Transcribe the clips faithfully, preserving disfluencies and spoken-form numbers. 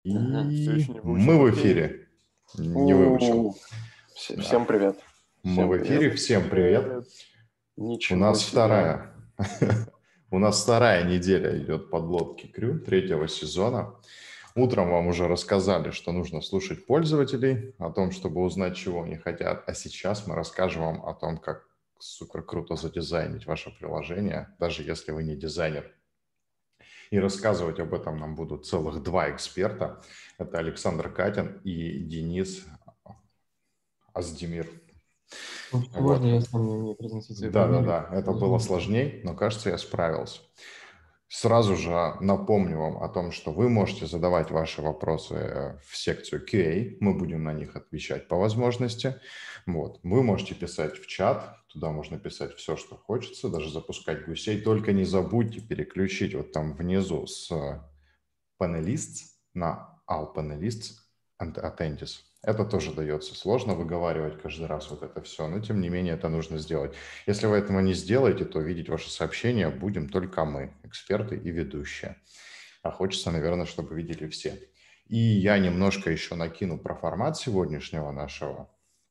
Мгм. Все И еще не мы выучил в бактерии? эфире. Не выучил. У, Вс- Да. Всем привет. Мы Всем в привет. эфире. Всем Всем привет. привет. У Ничего нас себе. вторая. У нас вторая неделя идет подлодки Крю третьего сезона. Утром вам уже рассказали, что нужно слушать пользователей, о том, чтобы узнать, чего они хотят. А сейчас мы расскажем вам о том, как супер круто задизайнить ваше приложение, даже если вы не дизайнер. И рассказывать об этом нам будут целых два эксперта. Это Александр Катин и Денис Аздемир. Может, Вот. можно я сам не умею произносить свои фамилии? Да-да-да, это было сложнее, но кажется, я справился. Сразу же напомню вам о том, что вы можете задавать ваши вопросы в секцию кью эй, мы будем на них отвечать по возможности. Вот. Вы можете писать в чат, туда можно писать все, что хочется, даже запускать гусей. Только не забудьте переключить вот там внизу с Panelists на All Panelists and Attendees. Это тоже дается сложно выговаривать каждый раз вот это все, но тем не менее это нужно сделать. Если вы этого не сделаете, то видеть ваши сообщения будем только мы, эксперты и ведущие. А хочется, наверное, чтобы видели все. И я немножко еще накину про формат сегодняшнего нашего,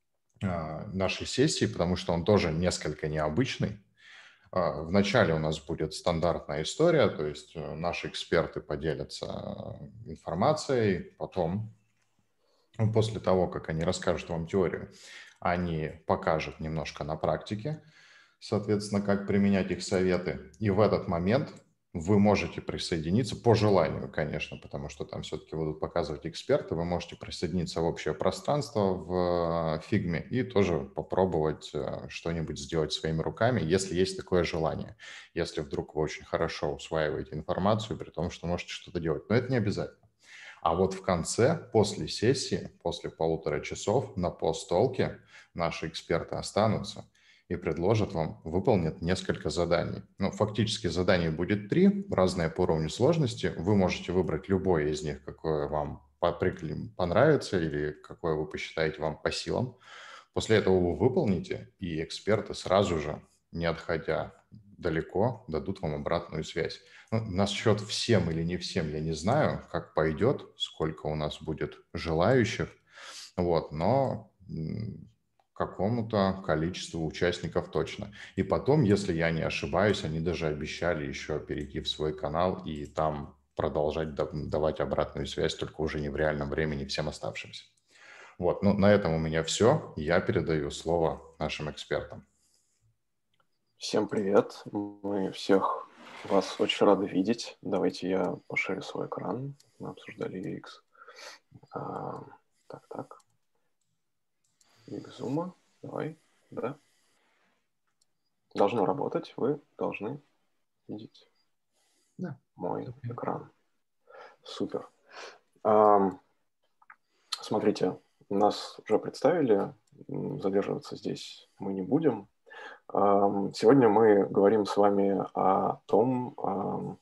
нашей сессии, потому что он тоже несколько необычный. Вначале у нас будет стандартная история, то есть наши эксперты поделятся информацией, потом, после того, как они расскажут вам теорию, они покажут немножко на практике, соответственно, как применять их советы. И в этот момент вы можете присоединиться, по желанию, конечно, потому что там все-таки будут показывать эксперты, вы можете присоединиться в общее пространство в фигме и тоже попробовать что-нибудь сделать своими руками, если есть такое желание. Если вдруг вы очень хорошо усваиваете информацию, при том, что можете что-то делать. Но это не обязательно. А вот в конце, после сессии, после полутора часов на пост-толке наши эксперты останутся и предложат вам выполнить несколько заданий. Ну, фактически заданий будет три, разные по уровню сложности. Вы можете выбрать любое из них, какое вам понравится или какое вы посчитаете вам по силам. После этого вы выполните, и эксперты сразу же, не отходя далеко, дадут вам обратную связь. Ну, насчет всем или не всем я не знаю, как пойдет, сколько у нас будет желающих, вот, но какому-то количеству участников точно. И потом, если я не ошибаюсь, они даже обещали еще перейти в свой канал и там продолжать давать обратную связь, только уже не в реальном времени всем оставшимся. Вот, ну на этом у меня все. Я передаю слово нашим экспертам. Всем привет. Мы всех вас очень рады видеть. Давайте я пошарю свой экран. Мы обсуждали ю экс. А, так, так. ю экс Zoom. Давай. Да. Должно работать. Вы должны видеть Да. мой Okay. экран. Супер. А, смотрите, нас уже представили. Задерживаться здесь мы не будем. Сегодня мы говорим с вами о том,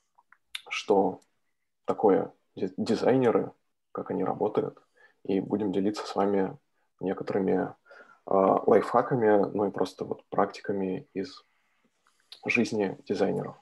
что такое дизайнеры, как они работают, и будем делиться с вами некоторыми лайфхаками, ну и просто вот практиками из жизни дизайнеров.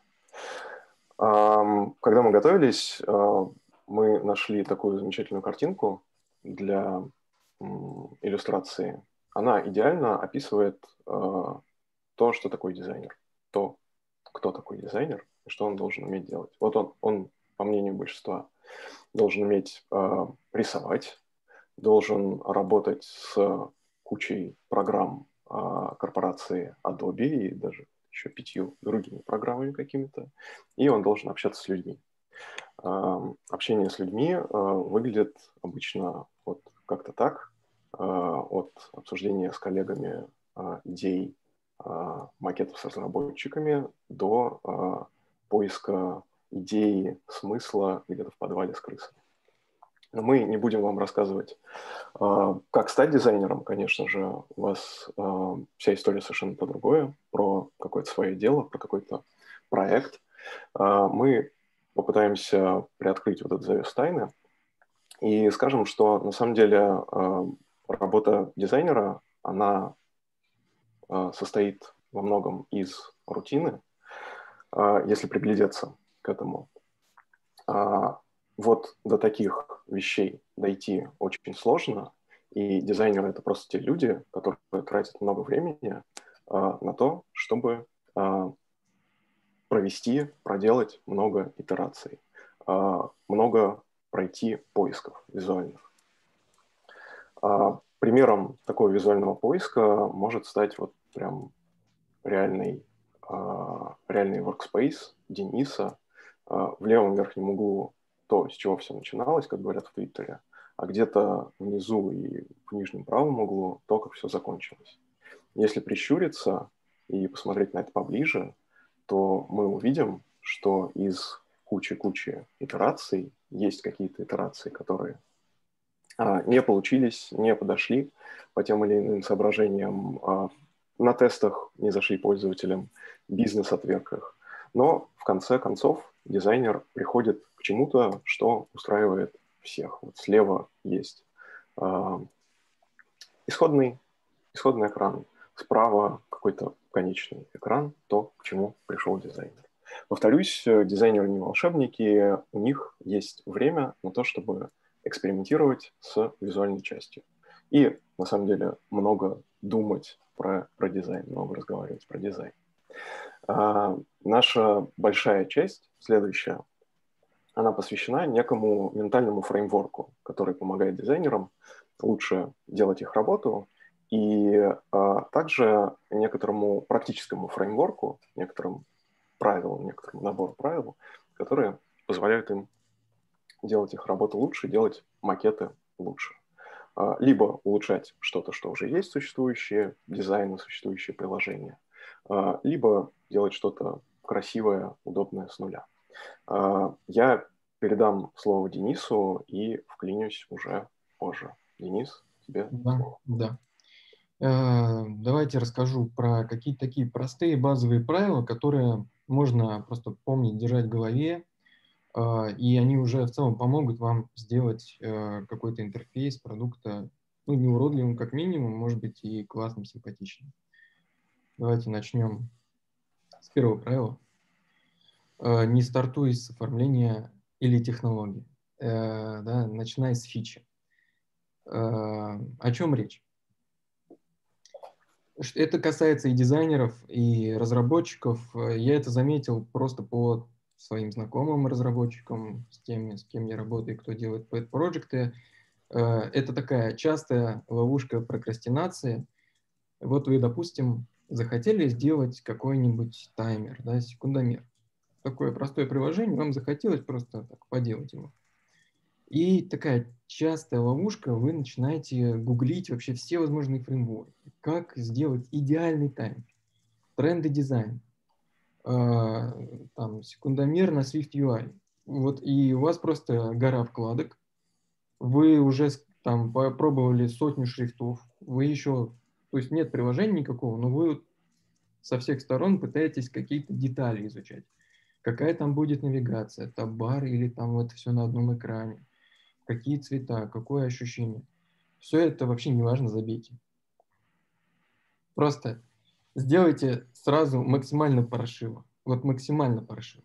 Когда мы готовились, мы нашли такую замечательную картинку для иллюстрации. Она идеально описывает то, что такое дизайнер, то, кто такой дизайнер и что он должен уметь делать. Вот он, он по мнению большинства, должен уметь э, рисовать, должен работать с кучей программ э, корпорации Adobe и даже еще пятью другими программами какими-то, и он должен общаться с людьми. Э, общение с людьми э, выглядит обычно вот как-то так, э, от обсуждения с коллегами э, идей, макетов с разработчиками до э, поиска идеи, смысла где-то в подвале с крысами. Но мы не будем вам рассказывать, э, как стать дизайнером. Конечно же, у вас э, вся история совершенно про другое, про какое-то свое дело, про какой-то проект. Э, мы попытаемся приоткрыть вот этот завес тайны и скажем, что на самом деле э, работа дизайнера, она состоит во многом из рутины, если приглядеться к этому. Вот до таких вещей дойти очень сложно, и дизайнеры — это просто те люди, которые тратят много времени а, на то, чтобы а, провести, проделать много итераций, а, много пройти поисков визуальных. А, примером такого визуального поиска может стать вот прям реальный, а, реальный workspace Дениса. А, в левом верхнем углу то, с чего все начиналось, как говорят в Твиттере, а где-то внизу и в нижнем правом углу то, как все закончилось. Если прищуриться и посмотреть на это поближе, то мы увидим, что из кучи-кучи итераций есть какие-то итерации, которые а, не получились, не подошли по тем или иным соображениям, а, на тестах не зашли пользователям, бизнес отверг их. Но в конце концов дизайнер приходит к чему-то, что устраивает всех. Вот слева есть а, исходный, исходный экран, справа какой-то конечный экран, то, к чему пришел дизайнер. Повторюсь, дизайнеры не волшебники, у них есть время на то, чтобы экспериментировать с визуальной частью. И, на самом деле, много думать про, про дизайн, много разговаривать про дизайн. А, наша большая часть, следующая, она посвящена некому ментальному фреймворку, который помогает дизайнерам лучше делать их работу, и а, также некоторому практическому фреймворку, некоторым правилам, некоторому набору правил, которые позволяют им делать их работу лучше, делать макеты лучше. А, либо улучшать что-то, что уже есть, существующие дизайны, существующие приложения, а, либо делать что-то красивое, удобное с нуля. А, я передам слово Денису и вклинюсь уже позже. Денис, тебе Да, слово. да. Э, Давайте расскажу про какие-то такие простые базовые правила, которые можно просто помнить, держать в голове, э, и они уже в целом помогут вам сделать э, какой-то интерфейс продукта, ну, не уродливым как минимум, может быть, и классным, симпатичным. Давайте начнем с первого правила. Э, Не стартуй с оформления или технологии, Э, да, начинай с фичи. Э, О чем речь? Ш- Это касается и дизайнеров, и разработчиков. Э, Я это заметил просто по своим знакомым разработчикам, с теми, с кем я работаю, кто делает пэт-проекты. Это такая частая ловушка прокрастинации. Вот вы, допустим, захотели сделать какой-нибудь таймер, да, секундомер. Такое простое приложение, вам захотелось просто так поделать его. И такая частая ловушка, вы начинаете гуглить вообще все возможные фреймворки. Как сделать идеальный таймер, тренды дизайн, там, секундомер на Swift ю ай. Вот, и у вас просто гора вкладок, вы уже там попробовали сотню шрифтов, вы еще, то есть нет приложения никакого, но вы со всех сторон пытаетесь какие-то детали изучать. Какая там будет навигация, таб-бар или там это все на одном экране, какие цвета, какое ощущение. Все это вообще не важно, забейте. Просто сделайте сразу максимально паршиво. Вот максимально паршиво.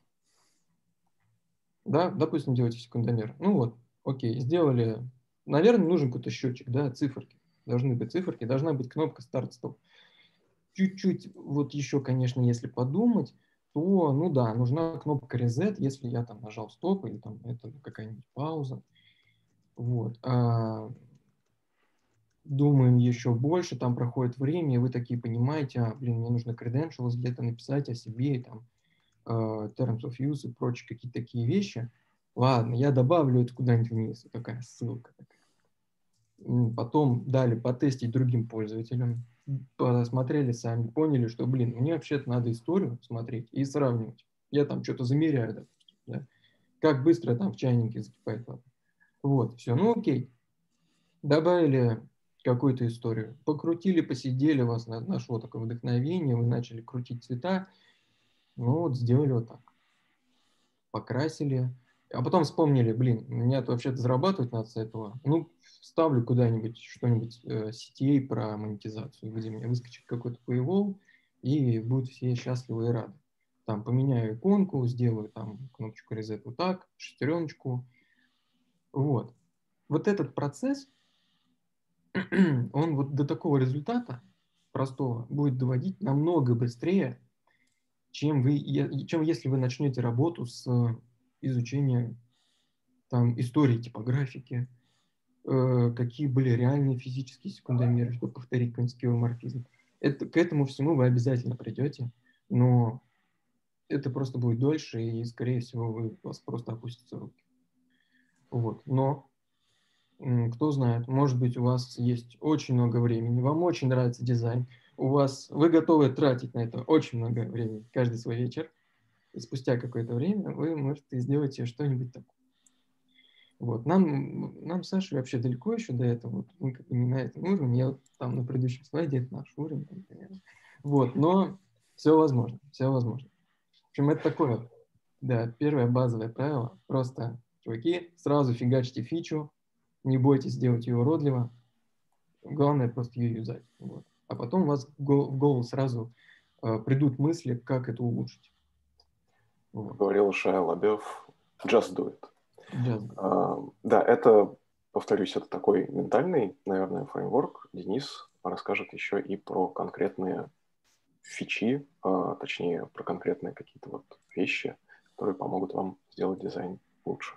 Да, допустим, делаете секундомер. Ну вот, окей, сделали. Наверное, нужен какой-то счетчик, да, циферки. Должны быть циферки, должна быть кнопка старт-стоп. Чуть-чуть, вот еще, конечно, если подумать, то, ну да, нужна кнопка reset, если я там нажал стоп или там это какая-нибудь пауза. Вот. А, думаем еще больше, там проходит время, и вы такие понимаете, а, блин, мне нужно credentials где-то написать о себе, там, uh, terms of use и прочие какие-то такие вещи. Ладно, я добавлю это куда-нибудь вниз, вот такая ссылка. Такая. Потом дали потестить другим пользователям, посмотрели сами, поняли, что, блин, мне вообще-то надо историю смотреть и сравнивать. Я там что-то замеряю, допустим, да? Как быстро там в чайнике закипает вода. Вот, все, ну окей. Добавили какую-то историю, покрутили, посидели, у вас нашло такое вдохновение, вы начали крутить цвета, ну вот сделали вот так. Покрасили, а потом вспомнили, блин, мне вообще-то зарабатывать надо с этого, ну, ставлю куда-нибудь что-нибудь э, сетей про монетизацию, где мне выскочит какой-то paywall, и будут все счастливы и рады. Там поменяю иконку, сделаю там кнопочку reset вот так, шестереночку, вот. вот этот процесс, он вот до такого результата простого будет доводить намного быстрее, чем, вы, чем если вы начнете работу с изучения там, истории типографики, э, какие были реальные физические секундомеры, чтобы повторить какой-нибудь скеоморфизм. Это, к этому всему вы обязательно придете, но это просто будет дольше, и, скорее всего, вы, у вас просто опустятся руки. Вот. Но кто знает, может быть, у вас есть очень много времени, вам очень нравится дизайн, у вас, вы готовы тратить на это очень много времени, каждый свой вечер, и спустя какое-то время вы, может, и сделаете что-нибудь такое. Вот. Нам, нам с Сашей вообще далеко еще до этого, вот, мы как бы не на этом уровне, я вот там на предыдущем слайде, это наш уровень, там, примерно. Вот, но все возможно, все возможно. В общем, это такое, да, первое базовое правило, просто, чуваки, сразу фигачьте фичу, не бойтесь делать ее уродливо. Главное просто ее юзать. Вот. А потом у вас в голову сразу э, придут мысли, как это улучшить. Вот. Говорил Шайя Лабёв, just do it. Just. А, да, это, повторюсь, это такой ментальный, наверное, фреймворк. Денис расскажет еще и про конкретные фичи, а, точнее, про конкретные какие-то вот вещи, которые помогут вам сделать дизайн лучше.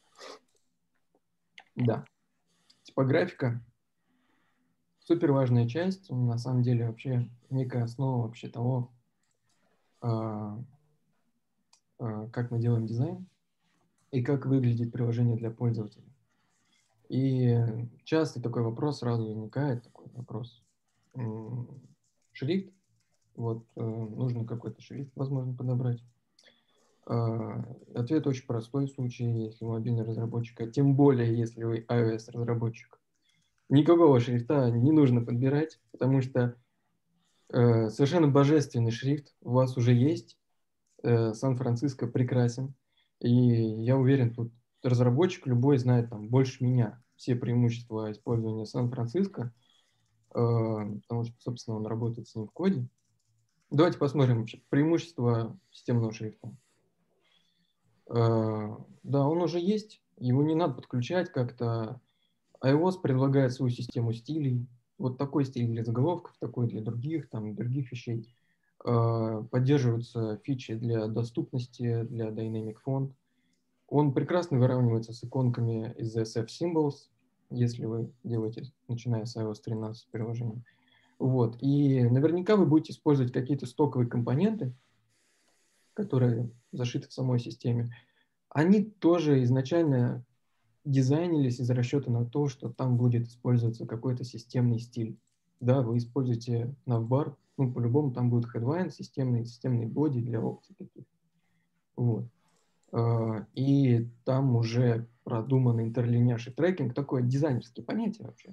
Да. Типографика супер важная часть, на самом деле вообще некая основа вообще того, э, э, как мы делаем дизайн и как выглядит приложение для пользователя. И часто такой вопрос сразу возникает, такой вопрос. Шрифт, вот э, нужно какой-то шрифт, возможно, подобрать. Э, ответ очень простой в случае, если вы мобильный разработчик, а тем более, если вы iOS-разработчик. Никакого шрифта не нужно подбирать, потому что э, совершенно божественный шрифт у вас уже есть. Э, Сан-Франциско прекрасен. И я уверен, тут разработчик любой знает там больше меня все преимущества использования Сан-Франциско, э, потому что, собственно, он работает с ним в коде. Давайте посмотрим вообще преимущества системного шрифта. Э, да, он уже есть, его не надо подключать как-то. iOS предлагает свою систему стилей. Вот такой стиль для заголовков, такой для других, там, других вещей. Э, поддерживаются фичи для доступности, для Dynamic Font. Он прекрасно выравнивается с иконками из эс эф Symbols, если вы делаете, начиная с iOS тринадцать приложение. Вот. И наверняка вы будете использовать какие-то стоковые компоненты, которые зашиты в самой системе. Они тоже изначально дизайнились из расчета на то, что там будет использоваться какой-то системный стиль. Да, вы используете навбар, ну, по-любому там будет headline, системный, системный боди для опций таких. Вот. И там уже продуман интерлиняж и трекинг, такое дизайнерское понятие вообще.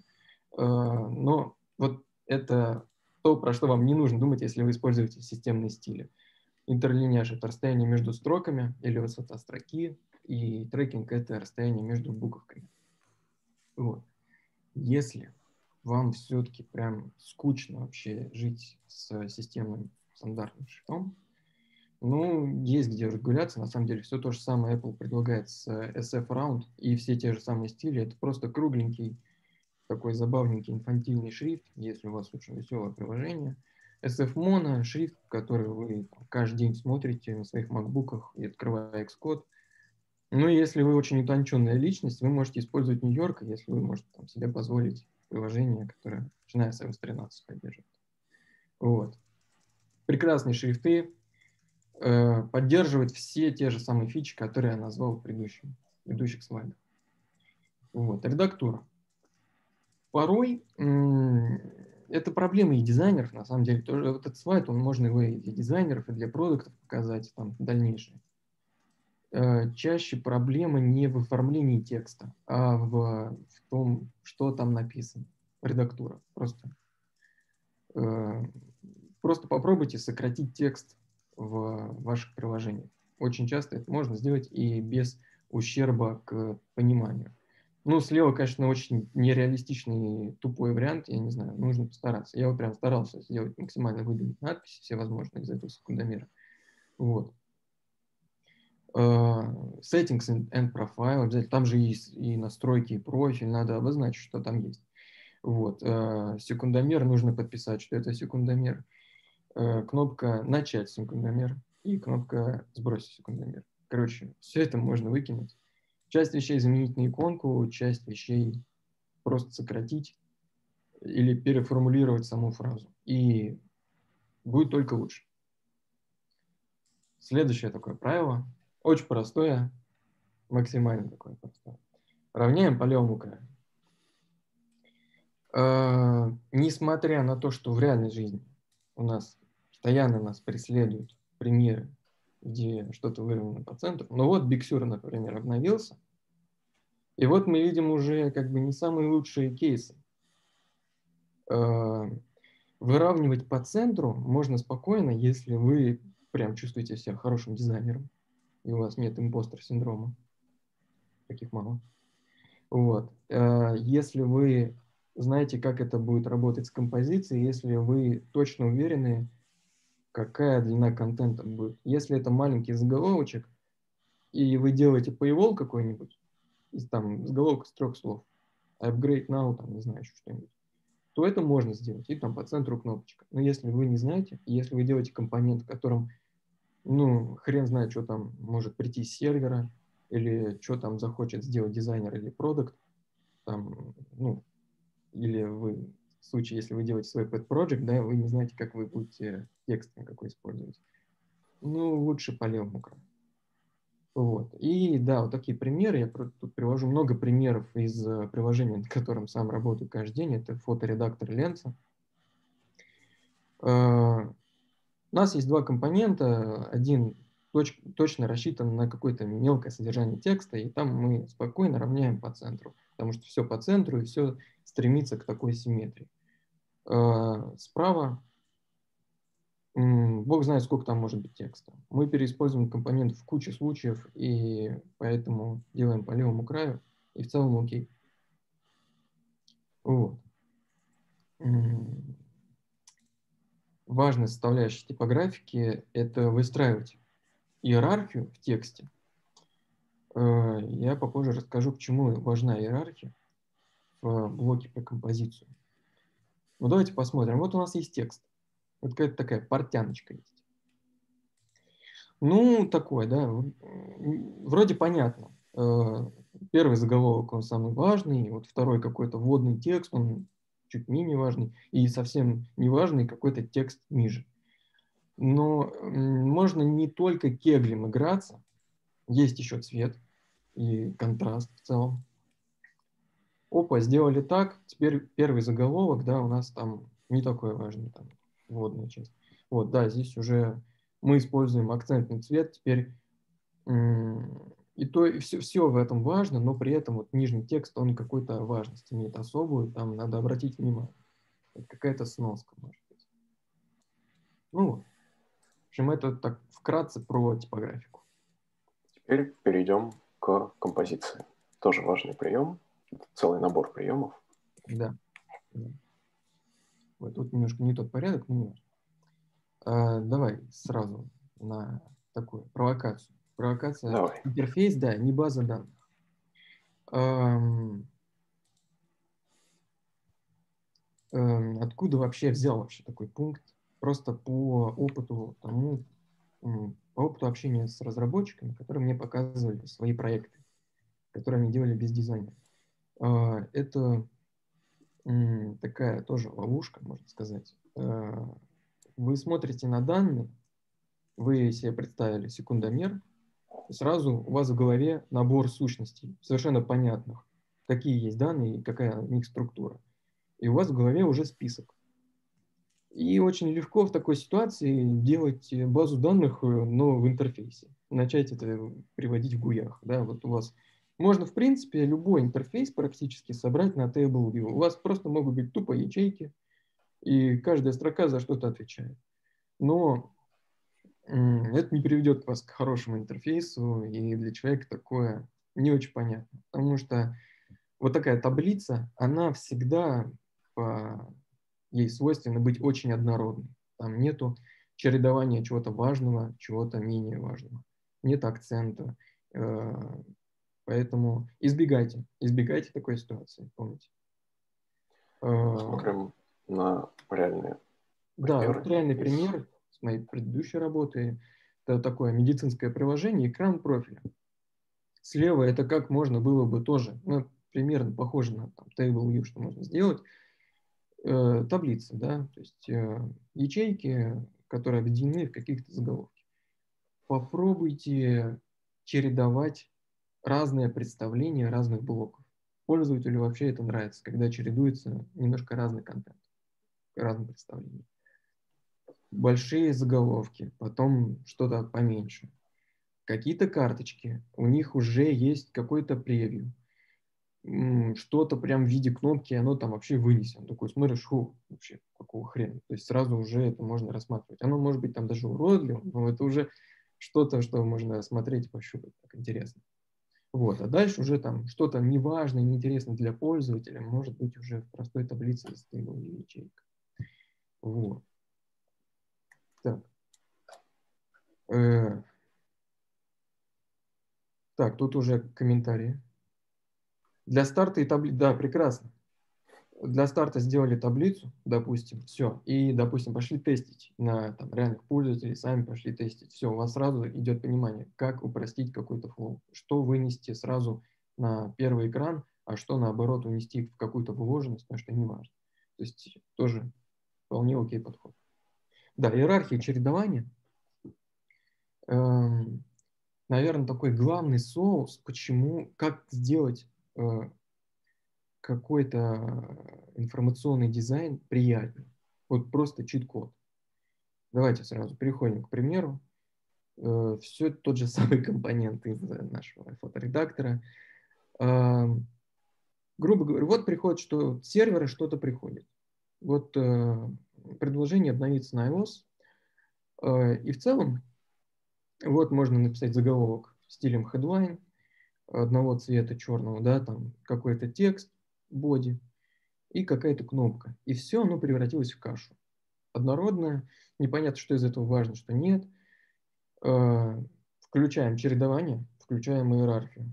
Но вот это то, про что вам не нужно думать, если вы используете системные стили. Интерлиняж — это расстояние между строками или высота строки, и трекинг — это расстояние между буковками. Вот. Если вам все-таки прям скучно вообще жить с системным стандартным шрифтом, ну, есть где разгуляться. На самом деле все то же самое Apple предлагает с эс эф Round, и все те же самые стили. Это просто кругленький, такой забавненький инфантильный шрифт, если у вас очень веселое приложение. эс эф Mono — шрифт, который вы там каждый день смотрите на своих макбуках и открывая Xcode. Ну, если вы очень утонченная личность, вы можете использовать Нью-Йорк, если вы можете там, себе позволить приложение, которое, начиная с iOS тринадцать, поддерживает. Вот. Прекрасные шрифты, э, поддерживают все те же самые фичи, которые я назвал в предыдущем, в предыдущих слайдах. Вот. Редактура. Порой м- это проблема и дизайнеров, на самом деле. Тоже вот этот слайд, он можно его и для дизайнеров, и для продуктов показать там дальнейшее. Чаще проблема не в оформлении текста, а в, в том, что там написано. Редактура. Просто, э, просто попробуйте сократить текст в ваших приложениях. Очень часто это можно сделать и без ущерба к пониманию. Ну, слева, конечно, очень нереалистичный тупой вариант, я не знаю, нужно постараться. Я вот прям старался сделать максимально выделить надписи, все возможные из этого секундомера. Вот. Settings and profile, обязательно. Там же есть и настройки, и профиль, надо обозначить, что там есть. Вот. Секундомер, нужно подписать, что это секундомер. Кнопка «Начать секундомер» и кнопка «Сбросить секундомер». Короче, все это можно выкинуть. Часть вещей заменить на иконку, часть вещей просто сократить или переформулировать саму фразу. И будет только лучше. Следующее такое правило. Очень простое, максимально такое простое. Равняем по левому краю. Э, несмотря на то, что в реальной жизни у нас постоянно нас преследуют примеры, где что-то выровнено по центру. Но вот Big Sur, например, обновился. И вот мы видим уже как бы не самые лучшие кейсы. Э, выравнивать по центру можно спокойно, если вы прям чувствуете себя хорошим дизайнером, и у вас нет импостер-синдрома. Таких мало. Вот. Если вы знаете, как это будет работать с композицией, если вы точно уверены, какая длина контента будет. Если это маленький заголовочек, и вы делаете paywall какой-нибудь, из там заголовок из трех слов, upgrade now, там, не знаю, еще что-нибудь, то это можно сделать, и там по центру кнопочка. Но если вы не знаете, если вы делаете компонент, в котором, ну, хрен знает, что там может прийти с сервера, или что там захочет сделать дизайнер или продукт, там, ну, или вы, в случае, если вы делаете свой pet project, да, вы не знаете, как вы будете текст какой использовать. Ну, лучше по левому краю. Вот. И да, вот такие примеры. Я тут привожу много примеров из приложения, над которым сам работаю каждый день. Это фоторедактор Lensa. У нас есть два компонента. Один точ, точно рассчитан на какое-то мелкое содержание текста, и там мы спокойно равняем по центру, потому что все по центру, и все стремится к такой симметрии. Справа Бог знает, сколько там может быть текста. Мы переиспользуем компонент в куче случаев, и поэтому делаем по левому краю, и в целом окей. Вот. Важная составляющая типографики – это выстраивать иерархию в тексте. Я попозже расскажу, почему важна иерархия в блоке про композицию. Ну, давайте посмотрим. Вот у нас есть текст. Вот какая-то такая портяночка есть. Ну, такое, да, вроде понятно. Первый заголовок, он самый важный, вот второй какой-то вводный текст, он чуть менее важный, и совсем не важный какой-то текст ниже. Но можно не только кеглем играться, есть еще цвет и контраст в целом. Опа, сделали так, теперь первый заголовок, да, у нас там не такой важный, там, вводная часть. Вот, да, здесь уже мы используем акцентный цвет, теперь и то, и все, все в этом важно, но при этом вот нижний текст, он какой-то важность имеет особую, там надо обратить внимание. Это какая-то сноска, может быть. Ну вот. В общем, это так вкратце про типографику. Теперь перейдем к композиции. Тоже важный прием. Это целый набор приемов. Да. да. Вот тут немножко не тот порядок, но не важно. А, давай сразу на такую провокацию. Провокация. Давай. Интерфейс, да, не база данных. Эм, эм, откуда вообще взял вообще такой пункт? Просто по опыту тому, по опыту общения с разработчиками, которые мне показывали свои проекты, которые они делали без дизайна. Э, это м, такая тоже ловушка, можно сказать. Э, вы смотрите на данные, вы себе представили секундомер, и сразу у вас в голове набор сущностей, совершенно понятных, какие есть данные и какая у них структура. И у вас в голове уже список. И очень легко в такой ситуации делать базу данных, но в интерфейсе. Начать это приводить в гуях. Да? Вот у вас можно, в принципе, любой интерфейс практически собрать на Table View. У вас просто могут быть тупо ячейки, и каждая строка за что-то отвечает. Но это не приведет вас к хорошему интерфейсу, и для человека такое не очень понятно. Потому что вот такая таблица, она всегда по... ей свойственно быть очень однородной. Там нету чередования чего-то важного, чего-то менее важного. нет акцента. Поэтому избегайте, избегайте такой ситуации, помните. Смотрим на реальные Да, примеры. вот реальный из... пример с моей предыдущей работы. Это такое медицинское приложение, экран профиля. Слева это как можно было бы тоже, ну, примерно похоже на там, Table View, что можно сделать. Э, таблицы, да, то есть э, ячейки, которые объединены в каких-то заголовки. Попробуйте чередовать разные представления разных блоков. Пользователю вообще это нравится, когда чередуется немножко разный контент, разные представления. Большие заголовки, потом что-то поменьше. Какие-то карточки, у них уже есть какой-то превью. Что-то прям в виде кнопки, оно там вообще вынесено. Такой смотришь, фу, вообще, какого хрена. То есть сразу уже это можно рассматривать. Оно может быть там даже уродливым, но это уже что-то, что можно рассмотреть, пощупать, так интересно. Вот, а дальше уже там что-то неважное, неинтересное для пользователя, может быть уже в простой таблице с тейбл или ячейкой. Вот. Так. Э, так, тут уже комментарии. Для старта и таблицы, да, прекрасно. Для старта сделали таблицу, допустим, все, и, допустим, пошли тестить на там, реальных пользователей, сами пошли тестить. Все, у вас сразу идет понимание, как упростить какой-то флоу, что вынести сразу на первый экран, а что, наоборот, унести в какую-то вложенность, потому что не важно. То есть тоже вполне окей подход. Да, иерархия чередования. Эм, наверное, такой главный соус, почему, как сделать э, какой-то информационный дизайн приятный. Вот просто чит-код. Давайте сразу переходим к примеру. Э, все тот же самый компонент из нашего фоторедактора. Э, грубо говоря, вот приходит, что с сервера что-то приходит. Вот э, предложение обновится на iOS. Э, и в целом, вот можно написать заголовок стилем headline, одного цвета черного, да, там какой-то текст, боди и какая-то кнопка. И все оно превратилось в кашу. Однородное, непонятно, что из этого важно, что нет. Э, включаем чередование, включаем иерархию.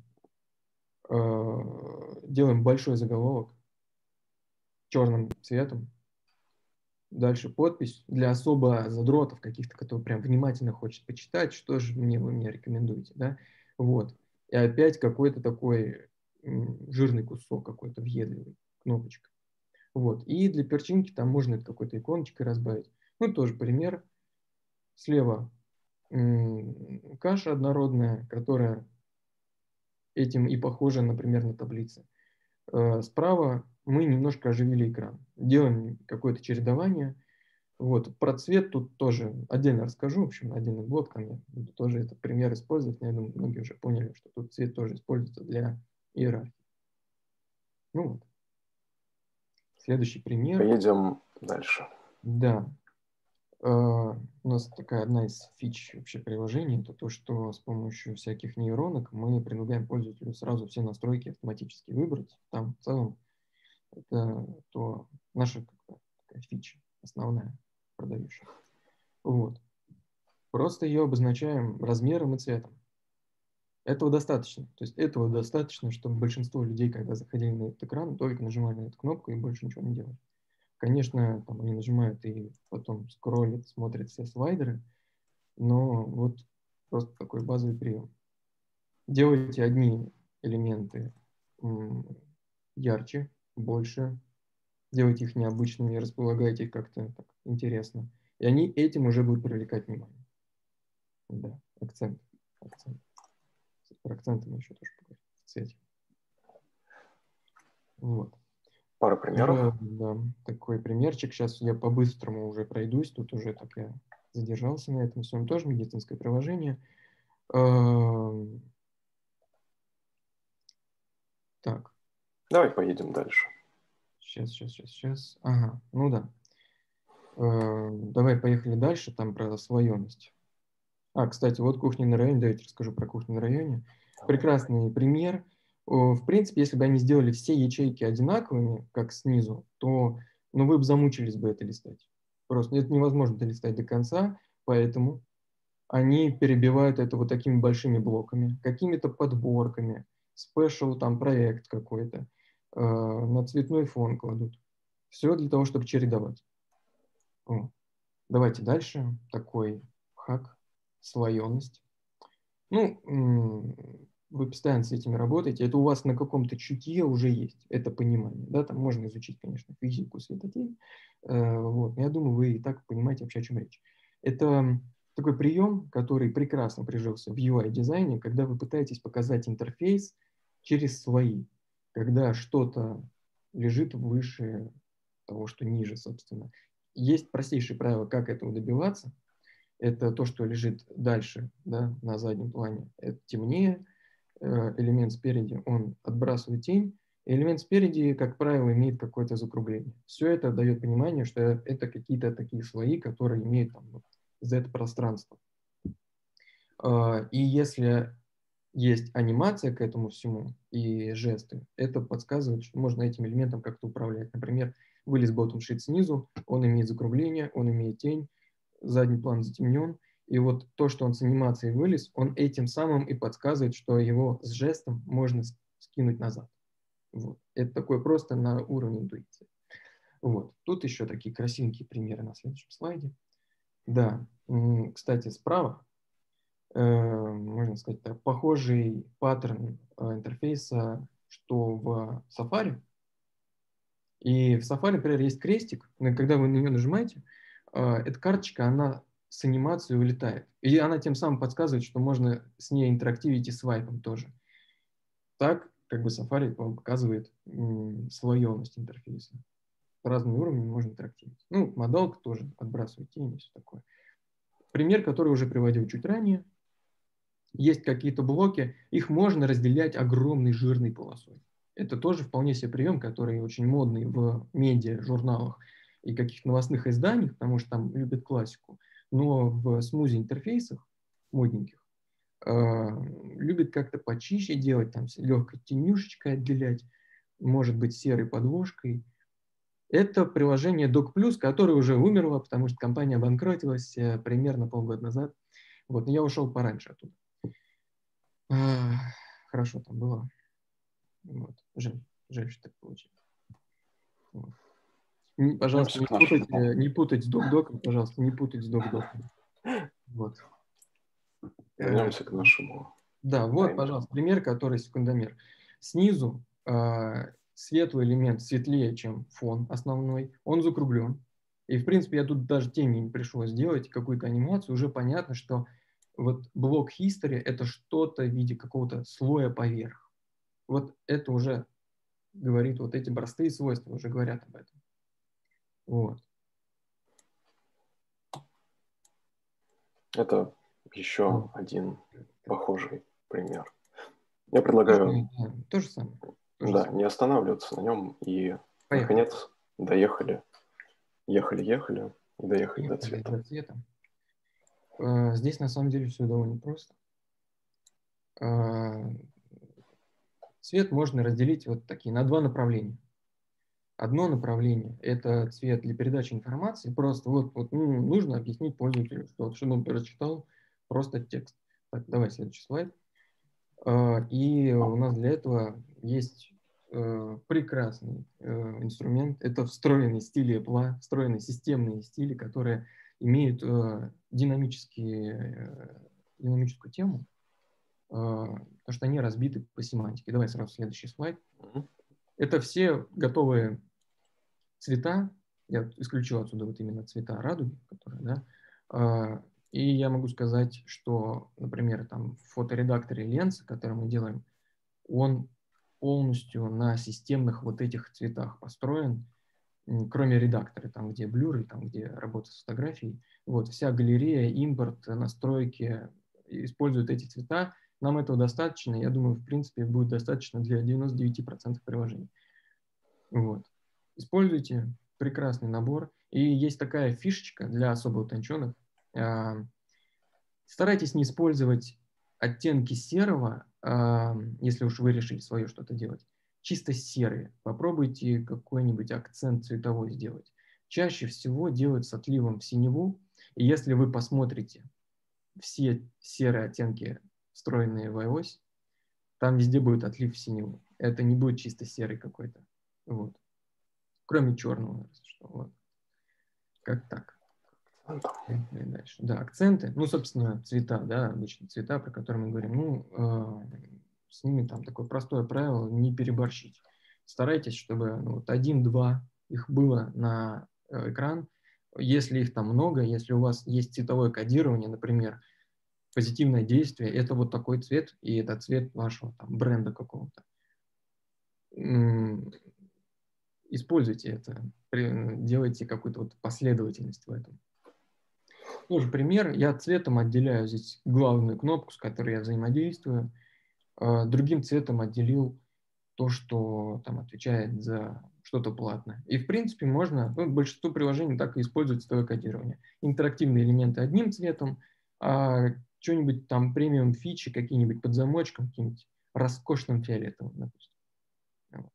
Э, делаем большой заголовок черным цветом. Дальше подпись для особо задротов каких-то, кто прям внимательно хочет почитать, что же мне вы мне рекомендуете, да? Вот. И опять какой-то такой жирный кусок какой-то въедливый, кнопочка. Вот. И для перчинки там можно это какой-то иконочкой разбавить. Ну, тоже пример. Слева м, каша однородная, которая этим и похожа, например, на таблицы. Э, справа мы немножко оживили экран. Делаем какое-то чередование. Вот. Про цвет тут тоже отдельно расскажу. В общем, отдельный блок там я буду тоже этот пример использовать. Я думаю, многие уже поняли, что тут цвет тоже используется для иерархии. Ну вот. Следующий пример. Поедем дальше. Да. Uh, у нас такая одна из фич вообще приложения, это то, что с помощью всяких нейронок мы предлагаем пользователю сразу все настройки автоматически выбрать. Там в целом это то наша такая фича основная, продающая. Вот. Просто ее обозначаем размером и цветом. Этого достаточно. То есть этого достаточно, чтобы большинство людей, когда заходили на этот экран, только нажимали на эту кнопку и больше ничего не делали. Конечно, там они нажимают и потом скроллят, смотрят все слайдеры, но вот просто такой базовый прием. Делайте одни элементы ярче, больше, делайте их необычными, располагайте их как-то так интересно. И они этим уже будут привлекать внимание. Да, акцент. акцент. Про акценты мы еще тоже поговорим в цвете. Вот. Пара примеров. Да, такой примерчик. Сейчас я по-быстрому уже пройдусь. Тут уже так я задержался на этом всем. Тоже медицинское приложение. Так. Давай поедем дальше. Сейчас, сейчас, сейчас, сейчас. Ага, ну да. Давай поехали дальше, там про освоенность. А, кстати, вот кухня на районе. Давайте расскажу про кухню на районе. Прекрасный пример. В принципе, если бы они сделали все ячейки одинаковыми, как снизу, то ну, вы бы замучились бы это листать. Просто это невозможно это листать до конца, поэтому они перебивают это вот такими большими блоками, какими-то подборками, спешл там проект какой-то, э, на цветной фон кладут. Все для того, чтобы чередовать. О. Давайте дальше. Такой хак, слоеность. Ну, вы постоянно с этими работаете, это у вас на каком-то чутье уже есть, это понимание, да, там можно изучить, конечно, физику, светотень, э, вот, я думаю, вы и так понимаете вообще, о чем речь. Это такой прием, который прекрасно прижился в ю ай-дизайне, когда вы пытаетесь показать интерфейс через слои, когда что-то лежит выше того, что ниже, собственно. Есть простейшее правило, как этого добиваться. Это то, что лежит дальше, да, на заднем плане. Это темнее, элемент спереди, он отбрасывает тень, и элемент спереди, как правило, имеет какое-то закругление. Все это дает понимание, что это какие-то такие слои, которые имеют там Z-пространство. И если есть анимация к этому всему и жесты, это подсказывает, что можно этим элементом как-то управлять. Например, вылез bottom sheet снизу, он имеет закругление, он имеет тень, задний план затемнен, и вот то, что он с анимацией вылез, он этим самым и подсказывает, что его с жестом можно скинуть назад. Вот. Это такое просто на уровне интуиции. Вот. Тут еще такие красивенькие примеры на следующем слайде. Да, кстати, справа, э, можно сказать так, похожий паттерн интерфейса, что в Safari. И в Safari, например, есть крестик, но когда вы на нее нажимаете, э, эта карточка, она с анимацией улетает. И она тем самым подсказывает, что можно с ней интерактивить и свайпом тоже. Так, как бы Safari вам показывает м, слоеность интерфейса. По разным уровням можно интерактивить. Ну, модалка тоже отбрасывает тени и все такое. Пример, который уже приводил чуть ранее. Есть какие-то блоки, их можно разделять огромной жирной полосой. Это тоже вполне себе прием, который очень модный в медиа, журналах и каких-то новостных изданиях, потому что там любят классику. Но в смузи-интерфейсах модненьких э, любят как-то почище делать, там легкой тенюшечкой отделять, может быть, серой подложкой. Это приложение DocPlus, которое уже умерло, потому что компания обанкротилась э, примерно полгода назад. Вот, но я ушел пораньше оттуда. А, хорошо там было. Вот. Жаль, жаль, что так получилось. Вот. Не, пожалуйста, не путать, не путать с док-доком, пожалуйста, не путать с док-доком. Вот. Вернемся э, к нашему. Да, вот, таймеру. Пожалуйста, пример, который секундомер. Снизу э, светлый элемент светлее, чем фон основной, он закруглен. И, в принципе, я тут даже тени не пришлось сделать, какую-то анимацию, уже понятно, что вот блок history — это что-то в виде какого-то слоя поверх. Вот это уже говорит, вот эти простые свойства уже говорят об этом. Вот. Это еще вот. один похожий пример. Я предлагаю... То, да, то же самое. То же да, самое. не останавливаться на нем и, поехали. Наконец, доехали. Ехали-ехали и доехали до цвета. До цвета. Здесь на самом деле все довольно просто. Цвет можно разделить вот такие на два направления. Одно направление – это цвет для передачи информации. Просто вот, вот ну, нужно объяснить пользователю, что, чтобы он прочитал просто текст. Так, давай следующий слайд. И у нас для этого есть прекрасный инструмент. Это встроенные стили Apple, встроенные системные стили, которые имеют динамические, динамическую тему, потому что они разбиты по семантике. Давай сразу следующий слайд. Mm-hmm. Это все готовые цвета. Я исключил отсюда вот именно цвета радуги, которые, да. И я могу сказать, что, например, там в фоторедакторе Lens, который мы делаем, он полностью на системных вот этих цветах построен, кроме редактора, там где блюры, там где работа с фотографией. Вот вся галерея, импорт, настройки используют эти цвета. Нам этого достаточно. Я думаю, в принципе, будет достаточно для девяноста девяти процентов приложений. Вот. Используйте прекрасный набор. И есть такая фишечка для особо утонченных. Старайтесь не использовать оттенки серого, если уж вы решили свое что-то делать. Чисто серые. Попробуйте какой-нибудь акцент цветовой сделать. Чаще всего делают с отливом в синеву. И если вы посмотрите все серые оттенки, встроенные в iOS, там везде будет отлив в синеву. Это не будет чисто серый какой-то. Вот. Кроме черного. Что, вот. Как так? И дальше. Да, акценты. Ну, собственно, цвета, да, обычно цвета, про которые мы говорим. Ну, э, с ними там такое простое правило, не переборщить. Старайтесь, чтобы ну, вот один-два их было на э, экран. Если их там много, если у вас есть цветовое кодирование, например, позитивное действие, это вот такой цвет, и это цвет вашего там, бренда какого-то. М, Используйте это, при- делайте какую-то вот последовательность в этом. Тоже пример. Я цветом отделяю здесь главную кнопку, с которой я взаимодействую. А другим цветом отделил то, что там отвечает за что-то платное. И, в принципе, можно, ну, большинство приложений так и используют цветовое кодирование. Интерактивные элементы одним цветом, а что-нибудь там премиум фичи, какие-нибудь под замочком, каким-нибудь роскошным фиолетовым, допустим. Вот.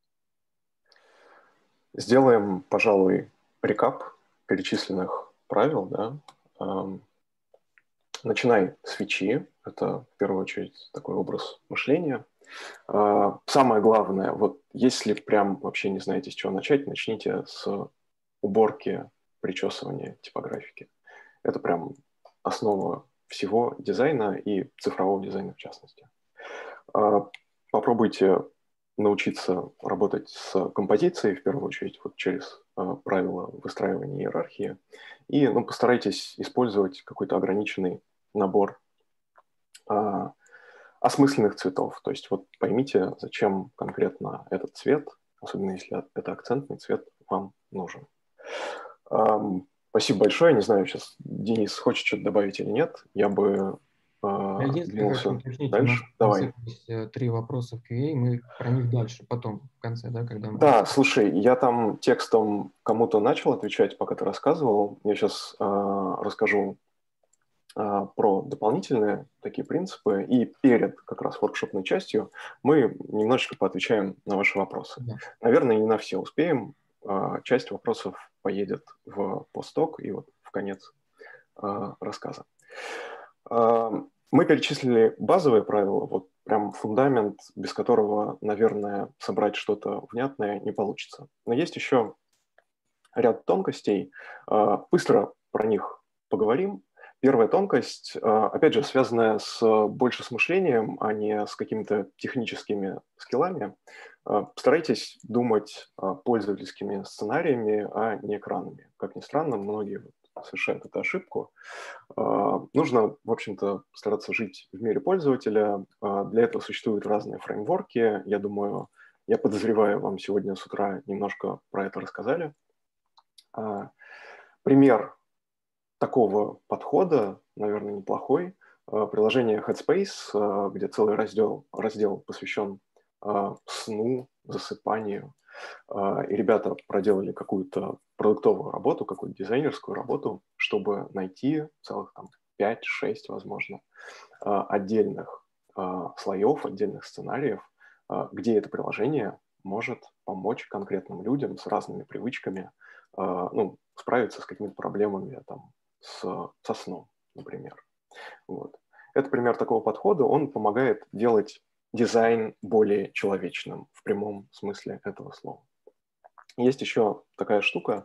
Сделаем, пожалуй, рекап перечисленных правил, да. Эм, Начинай с фичи, это в первую очередь такой образ мышления. Э, Самое главное, вот если прям вообще не знаете, с чего начать, начните с уборки, причесывания типографики. Это прям основа всего дизайна и цифрового дизайна в частности. Э, Попробуйте научиться работать с композицией, в первую очередь, вот через э, правила выстраивания иерархии. И ну, постарайтесь использовать какой-то ограниченный набор э, осмысленных цветов. То есть вот поймите, зачем конкретно этот цвет, особенно если это акцентный цвет, вам нужен. Эм, Спасибо большое. Не знаю, сейчас Денис хочет что-то добавить или нет. Я бы э, Я единственное хочу двинулся уточнить, у нас дальше. в конце Давай. есть э, три вопроса в кью эй, мы про них дальше, потом, в конце, да, когда мы... Да, слушай, я там текстом кому-то начал отвечать, пока ты рассказывал. Я сейчас э, расскажу э, про дополнительные такие принципы. И перед как раз воркшопной частью мы немножечко поотвечаем на ваши вопросы. Да. Наверное, не на все успеем. Э, часть вопросов поедет в постдок и вот в конец э, рассказа. Э, мы перечислили базовые правила, вот прям фундамент, без которого, наверное, собрать что-то внятное не получится. Но есть еще ряд тонкостей. Быстро про них поговорим. Первая тонкость, опять же, связанная с, больше с мышлением, а не с какими-то техническими скиллами. Постарайтесь думать пользовательскими сценариями, а не экранами. Как ни странно, многие совершают эту ошибку. Нужно, в общем-то, стараться жить в мире пользователя. Для этого существуют разные фреймворки. Я думаю, я подозреваю, вам сегодня с утра немножко про это рассказали. Пример такого подхода, наверное, неплохой. Приложение Headspace, где целый раздел, раздел посвящен сну, засыпанию. И ребята проделали какую-то продуктовую работу, какую-то дизайнерскую работу, чтобы найти целых там пять-шесть, возможно, отдельных слоев, отдельных сценариев, где это приложение может помочь конкретным людям с разными привычками, ну, справиться с какими-то проблемами там, с, со сном, например. Вот. Это пример такого подхода. Он помогает делать дизайн более человечным в прямом смысле этого слова. Есть еще такая штука.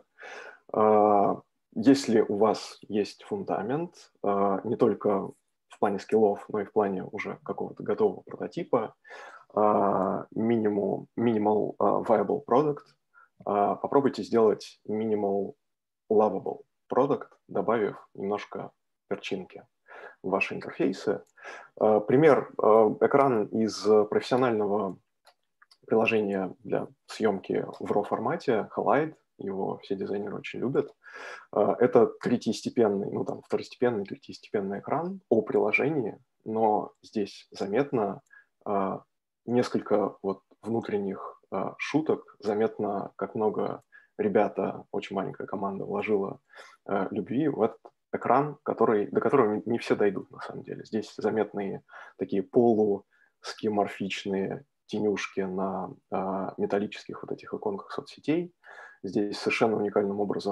Если у вас есть фундамент, не только в плане скиллов, но и в плане уже какого-то готового прототипа, minimum, minimal viable product, попробуйте сделать minimal lovable product, добавив немножко перчинки в ваши интерфейсы. Пример. Экран из профессионального приложения для съемки в эр эй формате, Halide, его все дизайнеры очень любят. Это третьестепенный, ну там второстепенный, третьестепенный экран о приложении, но здесь заметно несколько вот внутренних шуток, заметно, как много ребята, очень маленькая команда вложила любви в этот экран, который, до которого не все дойдут на самом деле. Здесь заметные такие полускиморфичные тенюшки на а, металлических вот этих иконках соцсетей. Здесь совершенно уникальным образом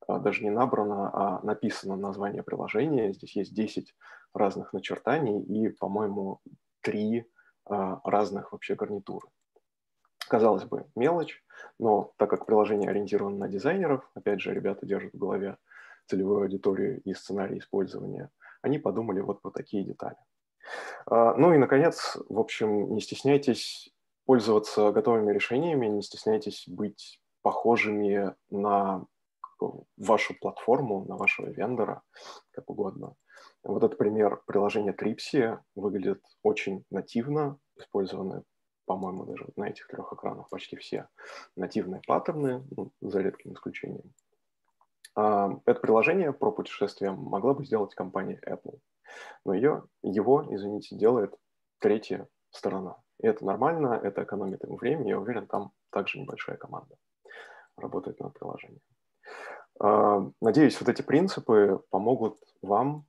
а, даже не набрано, а написано название приложения. Здесь есть десять разных начертаний и, по-моему, три а, разных вообще гарнитуры. Казалось бы, мелочь, но так как приложение ориентировано на дизайнеров, опять же, ребята держат в голове целевую аудиторию и сценарий использования, они подумали вот про такие детали. Ну и, наконец, в общем, не стесняйтесь пользоваться готовыми решениями, не стесняйтесь быть похожими на вашу платформу, на вашего вендора, как угодно. Вот этот пример приложения Tripsy выглядит очень нативно, использованы, по-моему, даже на этих трех экранах почти все нативные паттерны, ну, за редким исключением. Это приложение про путешествия могла бы сделать компания Apple, но ее, его, извините, делает третья сторона. И это нормально, это экономит им время, я уверен, там также небольшая команда работает над приложением. Надеюсь, вот эти принципы помогут вам,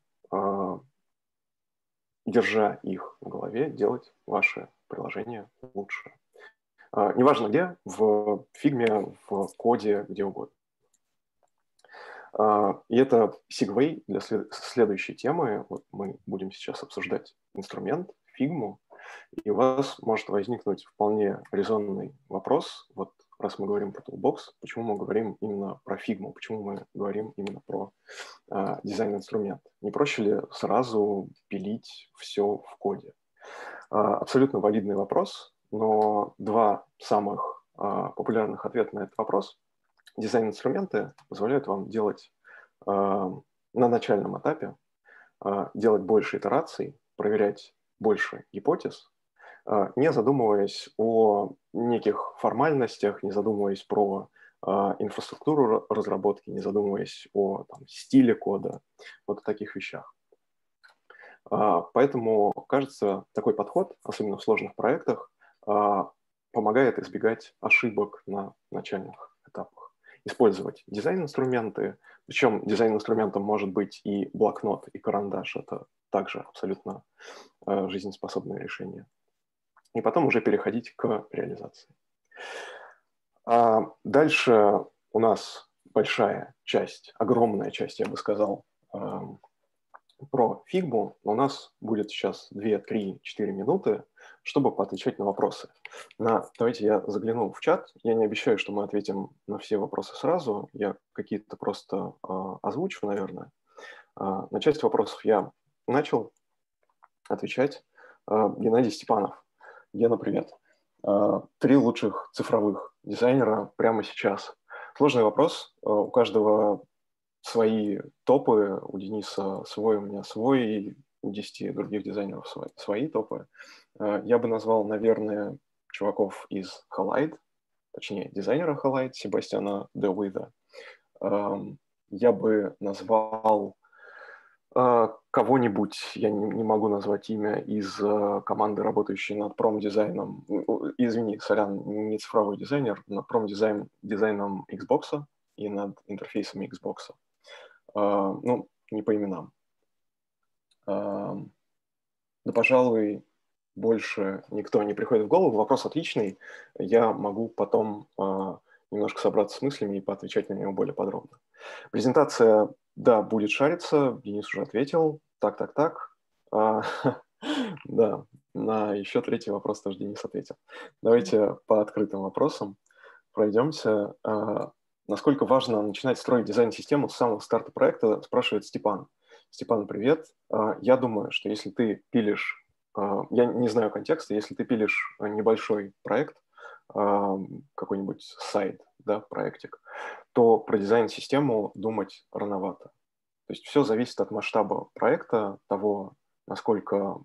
держа их в голове, делать ваше приложение лучше. Неважно где, в фигме, в коде, где угодно. И это сегвей для следующей темы. Вот мы будем сейчас обсуждать инструмент, фигму, и у вас может возникнуть вполне резонный вопрос, вот раз мы говорим про Toolbox, почему мы говорим именно про фигму, почему мы говорим именно про а, дизайн-инструмент. Не проще ли сразу пилить все в коде? А, абсолютно валидный вопрос, но два самых а, популярных ответа на этот вопрос. Дизайн-инструменты позволяют вам делать э, на начальном этапе, э, делать больше итераций, проверять больше гипотез, э, не задумываясь о неких формальностях, не задумываясь про э, инфраструктуру разработки, не задумываясь о там, стиле кода, вот о таких вещах. Э, поэтому, кажется, такой подход, особенно в сложных проектах, э, помогает избегать ошибок на начальных этапах. Использовать дизайн-инструменты, причем дизайн-инструментом может быть и блокнот, и карандаш, это также абсолютно э, жизнеспособное решение. И потом уже переходить к реализации. А дальше у нас большая часть, огромная часть, я бы сказал, э, про фигму. У нас будет сейчас две, три, четыре минуты, чтобы поотвечать на вопросы. На, давайте я загляну в чат. Я не обещаю, что мы ответим на все вопросы сразу. Я какие-то просто э, озвучу, наверное. Э, на часть вопросов я начал отвечать. Э, Геннадий Степанов. Гена, привет. Э, три лучших цифровых дизайнера прямо сейчас. Сложный вопрос. Э, у каждого свои топы, у Дениса свой, у меня свой, у десяти других дизайнеров свои, свои топы. Я бы назвал, наверное, чуваков из Halide, точнее, дизайнера Halide, Себастьяна де Уида. Я бы назвал кого-нибудь, я не, не могу назвать имя, из команды, работающей над промдизайном, извини, сорян, не цифровой дизайнер, над промдизайном дизайном Xbox и над интерфейсами Xbox. Uh, ну, не по именам. Uh, да, пожалуй, больше никто не приходит в голову. Вопрос отличный. Я могу потом uh, немножко собраться с мыслями и поотвечать на него более подробно. Презентация, да, будет шариться. Денис уже ответил. Так, так, так. Uh, да, на еще третий вопрос тоже Денис ответил. Давайте по открытым вопросам пройдемся. Uh, Насколько важно начинать строить дизайн-систему с самого старта проекта, спрашивает Степан. Степан, привет. Я думаю, что если ты пилишь, я не знаю контекста, если ты пилишь небольшой проект, какой-нибудь сайт, да, проектик, то про дизайн-систему думать рановато. То есть все зависит от масштаба проекта, того, насколько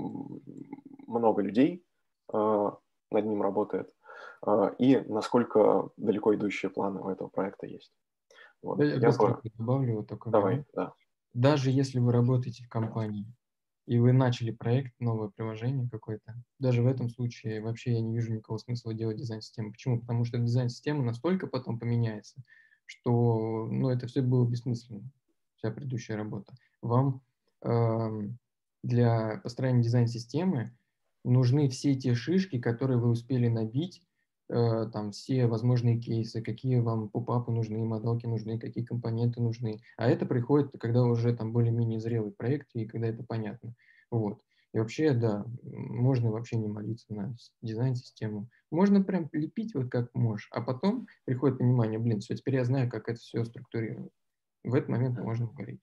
много людей над ним работает, и насколько далеко идущие планы у этого проекта есть. Вот. Я, я Я быстро бы... добавлю вот такой Давай, момент. да. Даже если вы работаете в компании, и вы начали проект, новое приложение какое-то, даже в этом случае вообще я не вижу никакого смысла делать дизайн-систему. Почему? Потому что дизайн-система настолько потом поменяется, что ну, это все было бессмысленно, вся предыдущая работа. Вам э, для построения дизайн-системы нужны все те шишки, которые вы успели набить э, там все возможные кейсы, какие вам попапы нужны, модалки нужны, какие компоненты нужны. А это приходит, когда уже там более-менее зрелый проект, и когда это понятно. Вот. И вообще, да, можно вообще не молиться на дизайн-систему. Можно прям лепить вот как можешь, а потом приходит понимание, блин, все, теперь я знаю, как это все структурировать. В этот момент можно говорить.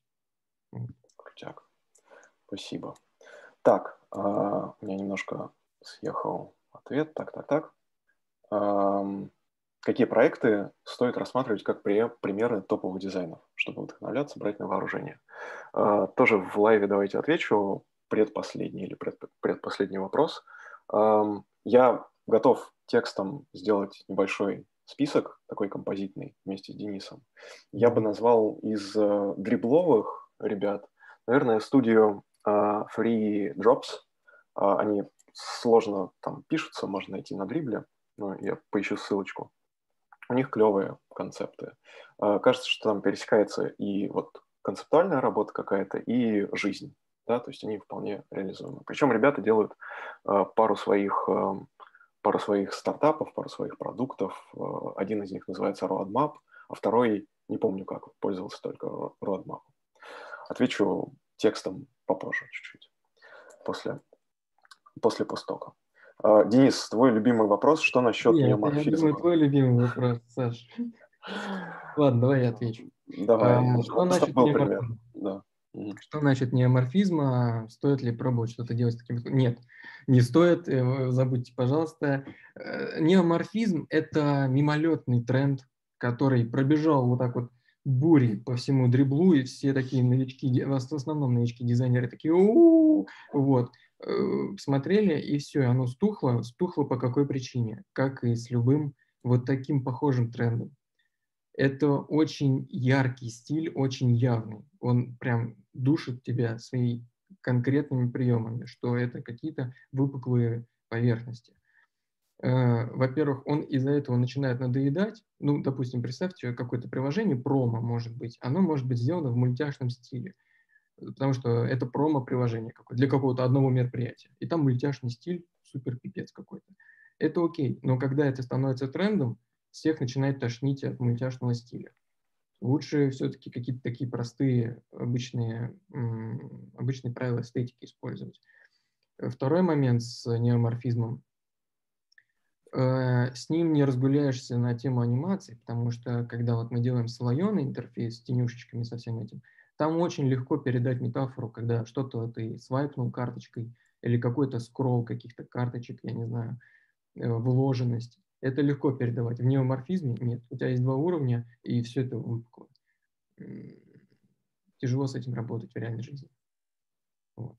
Крутяк. Спасибо. Так, а, у меня немножко съехал ответ. Так, так, так. Ам, какие проекты стоит рассматривать как при- примеры топовых дизайнов, чтобы вдохновляться, брать на вооружение? А, тоже в лайве давайте отвечу. Предпоследний или предп- предпоследний вопрос. Ам, я готов текстом сделать небольшой список, такой композитный, вместе с Денисом. Я бы назвал из э, дрибловых ребят, наверное, студию э, Free Drops. А, они сложно там пишутся, можно найти на дрибле. Но я поищу ссылочку. У них клевые концепты. А, кажется, что там пересекается и вот концептуальная работа какая-то, и жизнь. Да, то есть они вполне реализуемы. Причем ребята делают э, пару своих э, пару своих стартапов, пару своих продуктов. Э, один из них называется Roadmap, а второй, не помню как, пользовался только Roadmap. Отвечу текстом попозже чуть-чуть, после, после постока. Э, Денис, твой любимый вопрос, что насчет Нет, я думаю, неоморфизма? твой любимый вопрос, Саш. Ладно, давай я отвечу. Давай, А, что просто насчет был пример. неоморфизма? Да. Мгм. Что значит неоморфизма? Стоит ли пробовать что-то делать с таким? Нет, не стоит, э, забудьте, пожалуйста. Э, Неоморфизм– это мимолетный тренд, который пробежал вот так вот бурей по всему дриблу, и все такие новички, ди- в основном новички-дизайнеры такие, у вот, э, смотрели, и все, оно стухло. Стухло по какой причине? Как и с любым вот таким похожим трендом. Это очень яркий стиль, очень явный. Он прям душит тебя своими конкретными приемами, что это какие-то выпуклые поверхности. Э, Во-первых, он из-за этого начинает надоедать. Ну, допустим, представьте, какое-то приложение, промо, может быть, оно может быть сделано в мультяшном стиле, потому что это промо-приложение какое для какого-то одного мероприятия. И там мультяшный стиль, супер пипец какой-то. Это окей, но когда это становится трендом, всех начинает тошнить от мультяшного стиля. Лучше все-таки какие-то такие простые, обычные, м, обычные правила эстетики использовать. Э, Второй момент с неоморфизмом. Э, С ним не разгуляешься на тему анимации, потому что когда вот мы делаем слоеный интерфейс с тенюшечками, со всем этим, там очень легко передать метафору, когда что-то ты свайпнул карточкой или какой-то скролл каких-то карточек, я не знаю, э, вложенность. Это легко передавать. В неоморфизме нет. У тебя есть два уровня, и все это выпукло. М, Тяжело с этим работать в реальной жизни. Вот.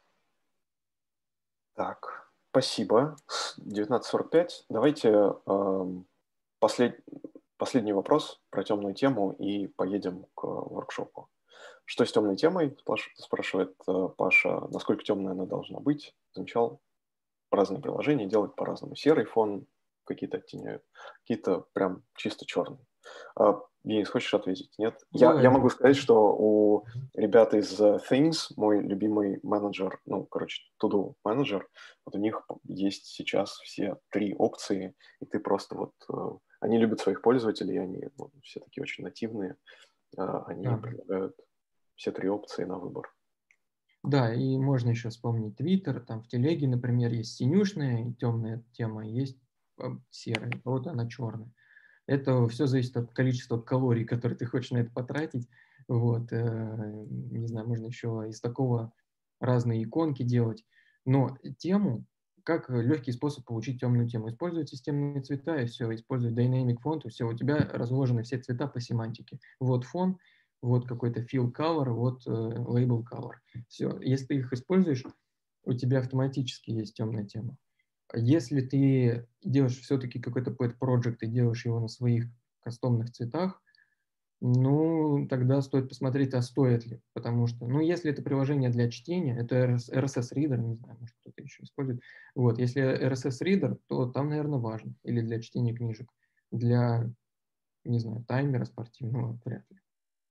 Так, спасибо. С девятнадцать сорок пять. Давайте эм, послед... последний вопрос про темную тему и поедем к воркшопу. Что с темной темой? Спраш- Спрашивает э, Паша. Насколько темная она должна быть? Замечал? Разные приложения делают по-разному. Серый фон какие-то оттеняют, какие-то прям чисто черный. А, Денис, хочешь ответить? Нет? Я, Давай. я могу сказать, что у ребят из э, Things, мой любимый менеджер, ну, короче, to-do менеджер, вот у них есть сейчас все три опции, и ты просто вот... э, они любят своих пользователей, они ну, все такие очень нативные, э, они Да. предлагают все три опции на выбор. Да, и можно еще вспомнить Твиттер, там в Телеге, например, есть синюшная и темная тема, есть э, серая, вот она черная. Это все зависит от количества калорий, которые ты хочешь на это потратить. Вот, э, не знаю, можно еще из такого разные иконки делать. Но тему, как легкий способ получить темную тему. Используй системные цвета и все, используй Dynamic Font, и все, у тебя разложены все цвета по семантике. Вот фон, вот какой-то fill color, вот э, label color. Все, если ты их используешь, у тебя автоматически есть темная тема. Если ты делаешь все-таки какой-то pet project и делаешь его на своих кастомных цветах, ну, тогда стоит посмотреть, а стоит ли. Потому что, ну, если это приложение для чтения, это эр эс эс-ридер, не знаю, может, кто-то еще использует. Вот, если эр эс эс-ридер, то там, наверное, важно. Или для чтения книжек. Для, не знаю, таймера спортивного вряд ли.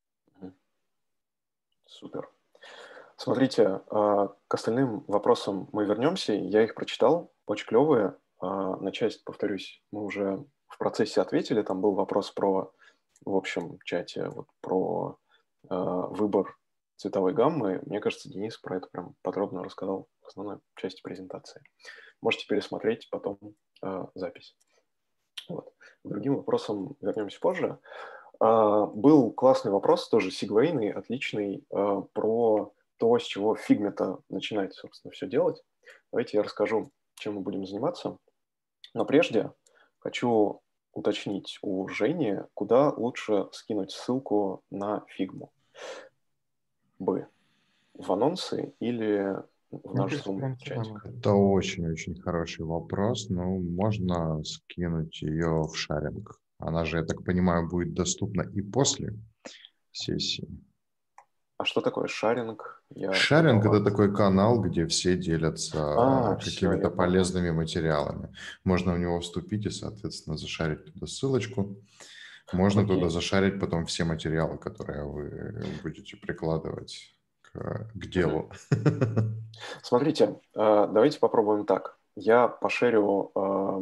Супер. Смотрите, а, к остальным вопросам мы вернемся. Я их прочитал, очень клевые. На часть, повторюсь, мы уже в процессе ответили. Там был вопрос про, в общем чате, вот про выбор цветовой гаммы. Мне кажется, Денис про это прям подробно рассказал в основной части презентации. Можете пересмотреть потом запись. Вот. К другим вопросам вернемся позже. Был классный вопрос, тоже сигвейный, отличный, про то, с чего в Figma-то начинать, собственно, все делать. Давайте я расскажу, чем мы будем заниматься. Но прежде хочу уточнить у Жени, куда лучше скинуть ссылку на Figma. Бы. В анонсы или в наш Zoom-чатик? Это очень-очень хороший вопрос. Ну, можно скинуть ее в шаринг. Она же, я так понимаю, будет доступна и после сессии. А что такое шаринг? Я шаринг — это такой канал, где все делятся а, какими-то все, полезными понял. материалами. Можно в него вступить и, соответственно, зашарить туда ссылочку. Можно Окей. туда зашарить потом все материалы, которые вы будете прикладывать к, к делу. Смотрите, давайте попробуем так. Я пошерю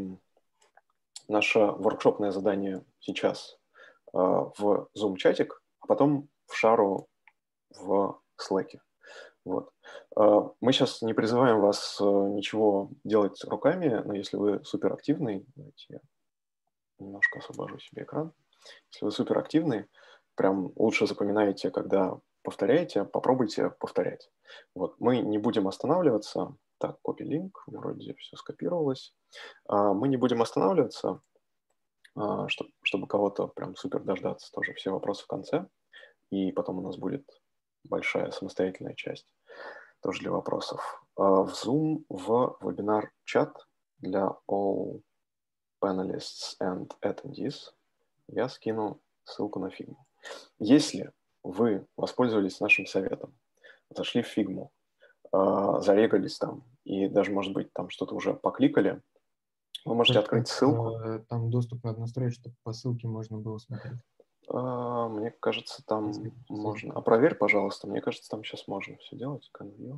наше воркшопное задание сейчас в Zoom-чатик, а потом в шару в Slack. Вот. Мы сейчас не призываем вас ничего делать руками, но если вы суперактивный, давайте я немножко освобожу себе экран. Если вы суперактивный, прям лучше запоминаете, когда повторяете, попробуйте повторять. Вот. Мы не будем останавливаться. Так, копи-линк, вроде все скопировалось. Мы не будем останавливаться, чтобы, чтобы кого-то прям супер дождаться. Тоже все вопросы в конце. И потом у нас будет большая самостоятельная часть тоже для вопросов. В Zoom, в вебинар-чат для all panelists and attendees я скину ссылку на Figma. Если вы воспользовались нашим советом, зашли в Figma, зарегались там и даже, может быть, там что-то уже покликали, вы можете Только открыть ссылку. Там доступ надо настроить, чтобы по ссылке можно было смотреть. Мне кажется, там можно. А проверь, пожалуйста. Мне кажется, там сейчас можно все делать.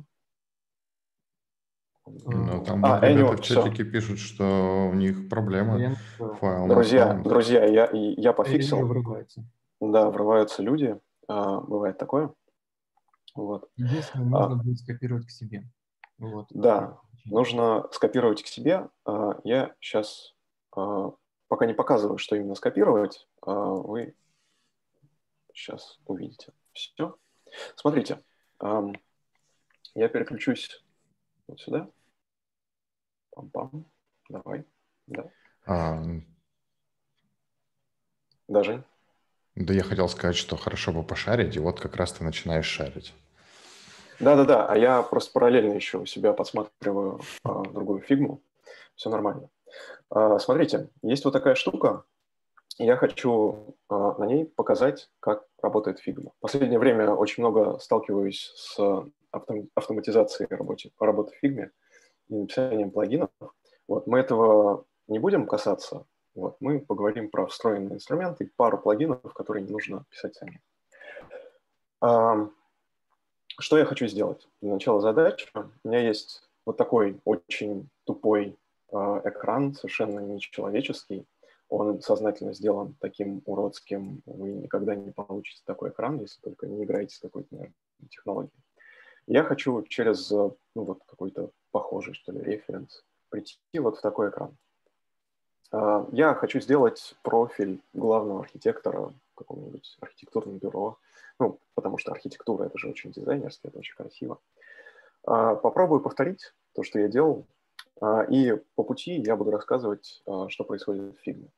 Ну, там а, вот ребята в чатике все. пишут, что у них проблемы. Файл друзья, друзья, я, я пофиксил. Врываются. Да, врываются люди. А, бывает такое. Вот. Единственное, можно а, будет скопировать к себе. Вот. Да, нужно скопировать к себе. А, я сейчас а, пока не показываю, что именно скопировать. А, вы сейчас увидите. Все. Смотрите. А, я переключусь вот сюда. Пам-пам. Давай. Да. А... Да, Жень? Да я хотел сказать, что хорошо бы пошарить, и вот как раз ты начинаешь шарить. Да-да-да, а я просто параллельно еще у себя подсматриваю а, другую фигму. Все нормально. А, смотрите, есть вот такая штука. Я хочу а, на ней показать, как работает фигма. В последнее время очень много сталкиваюсь с автом- автоматизацией работы, работы в фигме и написанием плагинов. Вот, мы этого не будем касаться. Вот, мы поговорим про встроенные инструменты и пару плагинов, которые не нужно писать сами. А, что я хочу сделать? Для начала задача. У меня есть вот такой очень тупой э, экран, совершенно нечеловеческий. Он сознательно сделан таким уродским. Вы никогда не получите такой экран, если только не играете с какой-то, наверное, технологией. Я хочу через ну, вот какой-то похожий, что ли, референс прийти вот в такой экран. Э, я хочу сделать профиль главного архитектора в каком-нибудь архитектурном бюро. Ну, потому что архитектура – это же очень дизайнерски, это очень красиво. Попробую повторить то, что я делал, и по пути я буду рассказывать, что происходит в Figma.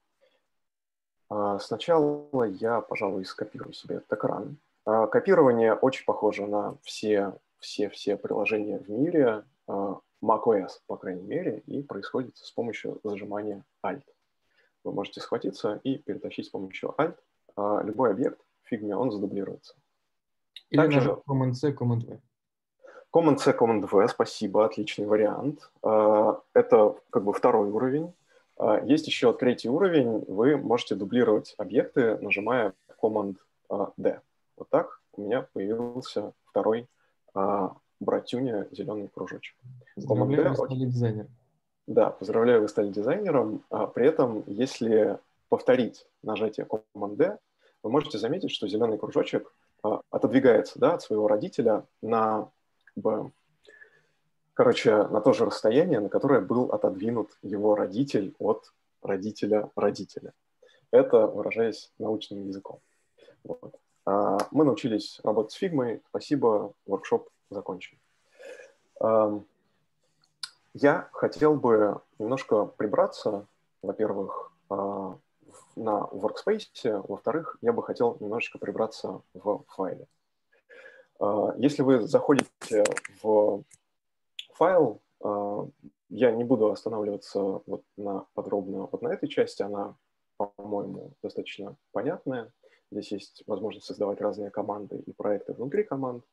Сначала я, пожалуй, скопирую себе этот экран. Копирование очень похоже на все, все, все приложения в мире, macOS, по крайней мере, и происходит с помощью зажимания Alt. Вы можете схватиться и перетащить с помощью Alt любой объект в Figma, он задублируется. Или Также Command-C, Command-V. Command-C, Command-V, спасибо, отличный вариант. Это как бы второй уровень. Есть еще третий уровень. Вы можете дублировать объекты, нажимая Command-D. Вот так у меня появился второй братюня зеленый кружочек. Command-D. Дизайнер. Да, поздравляю, вы стали дизайнером. А при этом, если повторить нажатие Command-D, вы можете заметить, что зеленый кружочек а, отодвигается, да, от своего родителя на, как бы, короче, на то же расстояние, на которое был отодвинут его родитель от родителя родителя. Это, выражаясь научным языком. Вот. А, мы научились работать с фигмой. Спасибо, воркшоп закончен. А, я хотел бы немножко прибраться, во-первых, а, на workspace, во-вторых, я бы хотел немножечко прибраться в файле. А, если вы заходите в файл, а, я не буду останавливаться вот на, подробно вот на этой части, она, по-моему, достаточно понятная. Здесь есть возможность создавать разные команды и проекты внутри команд,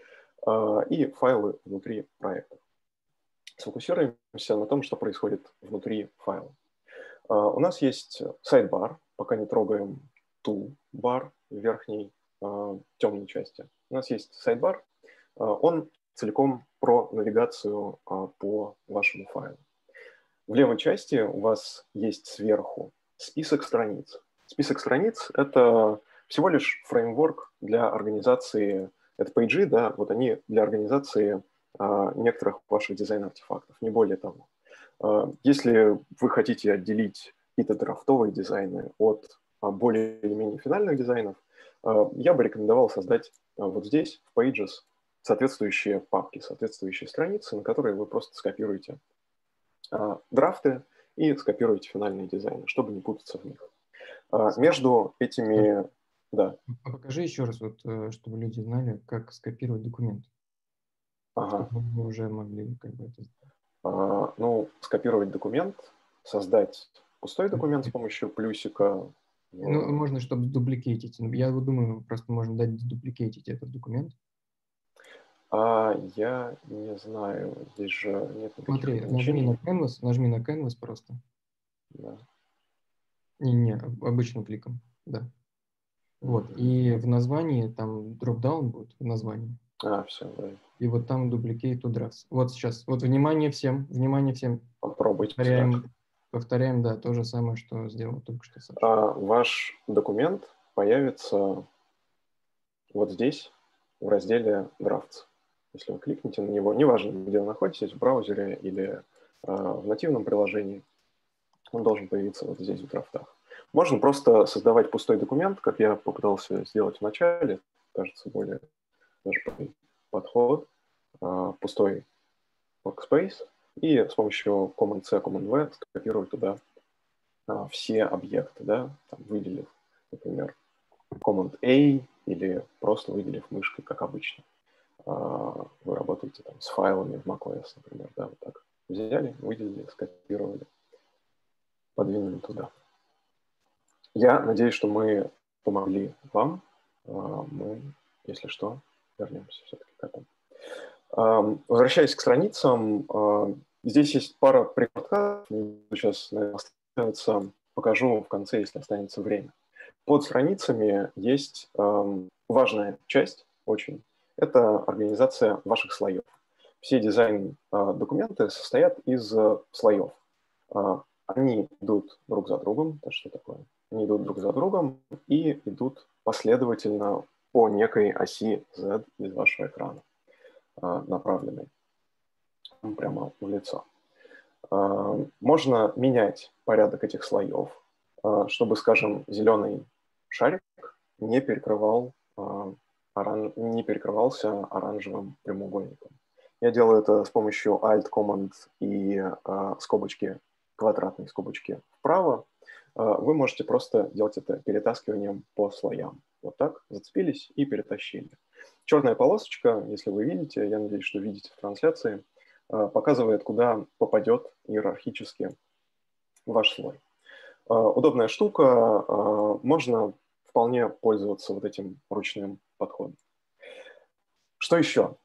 и файлы внутри проектов. Сфокусируемся на том, что происходит внутри файла. У нас есть сайдбар, пока не трогаем toolbar в верхней темной части. У нас есть сайдбар, он целиком про навигацию по вашему файлу. В левой части у вас есть сверху список страниц. Список страниц — это всего лишь фреймворк для организации, это пейджи, да, вот они для организации а, некоторых ваших дизайн-артефактов, не более того. А, если вы хотите отделить какие-то драфтовые дизайны от а, более или менее финальных дизайнов, а, я бы рекомендовал создать а, вот здесь, в Pages, соответствующие папки, соответствующие страницы, на которые вы просто скопируете а, драфты и скопируете финальные дизайны, чтобы не путаться в них. А, между этими... Да. Покажи еще раз, вот, чтобы люди знали, как скопировать документ. Ага. Чтобы мы уже могли как бы это сделать. А, ну, скопировать документ, создать пустой документ с помощью плюсика. Ну, можно, чтобы дубликейтить. Я думаю, просто можно дать дубликейтить этот документ. А я не знаю, здесь же нет никаких Смотри, ограничений. нажми на Canvas, нажми на Canvas просто. Да. Не-не, обычным кликом, да. Вот, mm-hmm. И в названии там дропдаун будет в названии. А, все, да. И вот там duplicate to drafts. Вот сейчас, вот внимание всем, внимание всем. Попробуйте. Повторяем, так. повторяем, да, то же самое, что сделал только что Саша. А, ваш документ появится вот здесь, в разделе Drafts. Если вы кликнете на него, неважно, где вы находитесь, в браузере или э, в нативном приложении, он должен появиться вот здесь в драфтах. Можно просто создавать пустой документ, как я попытался сделать в начале, кажется, более даже подход, э, пустой workspace, и с помощью Command-C, Command-V скопировать туда э, все объекты, да, там, выделив, например, Command-A или просто выделив мышкой, как обычно. Вы работаете там с файлами в macOS, например, да, вот так взяли, выделили, скопировали, подвинули туда. Я надеюсь, что мы помогли вам. Мы, если что, вернемся все-таки к этому. Возвращаясь к страницам, здесь есть пара прикладов. Сейчас, наверное, останется, покажу в конце, если останется время. Под страницами есть важная часть, очень. Это организация ваших слоев. Все дизайн-документы состоят из слоев. Они идут друг за другом. Это что такое? Они идут друг за другом и идут последовательно по некой оси Z из вашего экрана, направленной прямо в лицо. Можно менять порядок этих слоев, чтобы, скажем, зеленый шарик не перекрывал не перекрывался оранжевым прямоугольником. Я делаю это с помощью Alt-Command и э, скобочки, квадратной скобочки вправо. Э, вы можете просто делать это перетаскиванием по слоям. Вот так, зацепились и перетащили. Черная полосочка, если вы видите, я надеюсь, что видите в трансляции, э, показывает, куда попадет иерархически ваш слой. Э, удобная штука, э, можно вполне пользоваться вот этим ручным подходом. Что еще?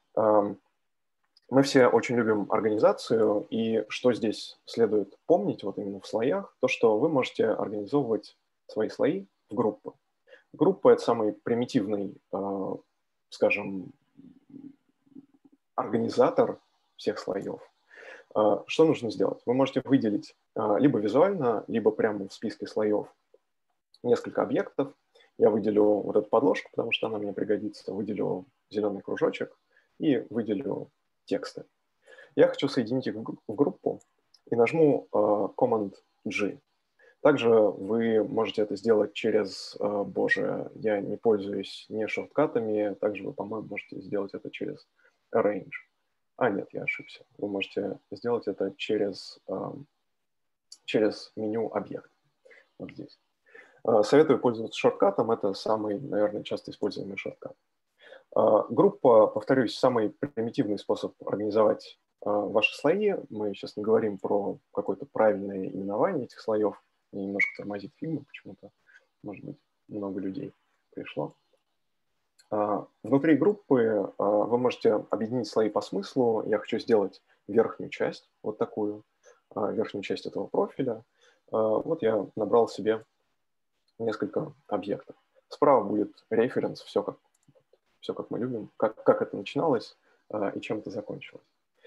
Мы все очень любим организацию, и что здесь следует помнить, вот именно в слоях, то, что вы можете организовывать свои слои в группы. Группа — это самый примитивный, скажем, организатор всех слоев. Что нужно сделать? Вы можете выделить либо визуально, либо прямо в списке слоев несколько объектов. Я выделю вот эту подложку, потому что она мне пригодится, выделю зеленый кружочек и выделю тексты. Я хочу соединить их в группу и нажму Command-G. Также вы можете это сделать через, боже, я не пользуюсь не шорткатами, также вы, по-моему, можете сделать это через Arrange. А, нет, я ошибся. Вы можете сделать это через, через меню объект. Вот здесь. Советую пользоваться шорткатом. Это самый, наверное, часто используемый шорткат. Группа, повторюсь, самый примитивный способ организовать ваши слои. Мы сейчас не говорим про какое-то правильное именование этих слоев. Мне немножко тормозит Figma почему-то. Может быть, много людей пришло. Внутри группы вы можете объединить слои по смыслу. Я хочу сделать верхнюю часть, вот такую, верхнюю часть этого профиля. Вот я набрал себе несколько объектов. Справа будет референс, все как, все как мы любим, как, как это начиналось и чем это закончилось.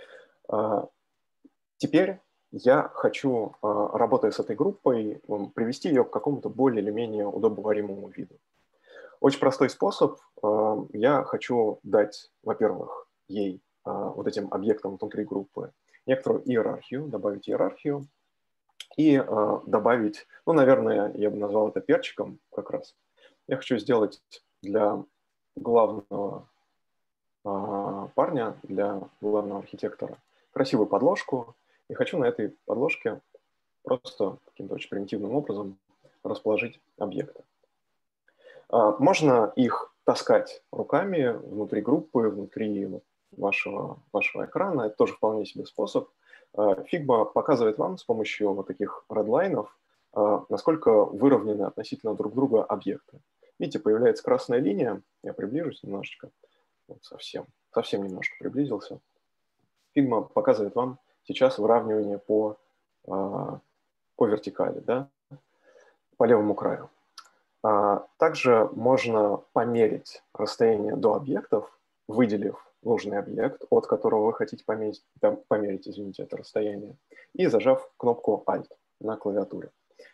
Теперь я хочу, работая с этой группой, привести ее к какому-то более или менее удобоваримому виду. Очень простой способ. Я хочу дать, во-первых, ей, вот этим объектам внутри группы, некоторую иерархию, добавить иерархию и добавить, ну, наверное, я бы назвал это перчиком как раз. Я хочу сделать для главного парня, для главного архитектора красивую подложку. И хочу на этой подложке просто каким-то очень примитивным образом расположить объекты. Можно их таскать руками внутри группы, внутри вашего, вашего экрана. Это тоже вполне себе способ. Figma показывает вам с помощью вот таких редлайнов, насколько выровнены относительно друг друга объекты. Видите, появляется красная линия. Я приближусь немножечко. Вот совсем, совсем немножко приблизился. Figma показывает вам сейчас выравнивание по, по вертикали, да, по левому краю. Также можно померить расстояние до объектов, выделив нужный объект, от которого вы хотите померить, померить извините, это расстояние, и зажав кнопку Alt на клавиатуре.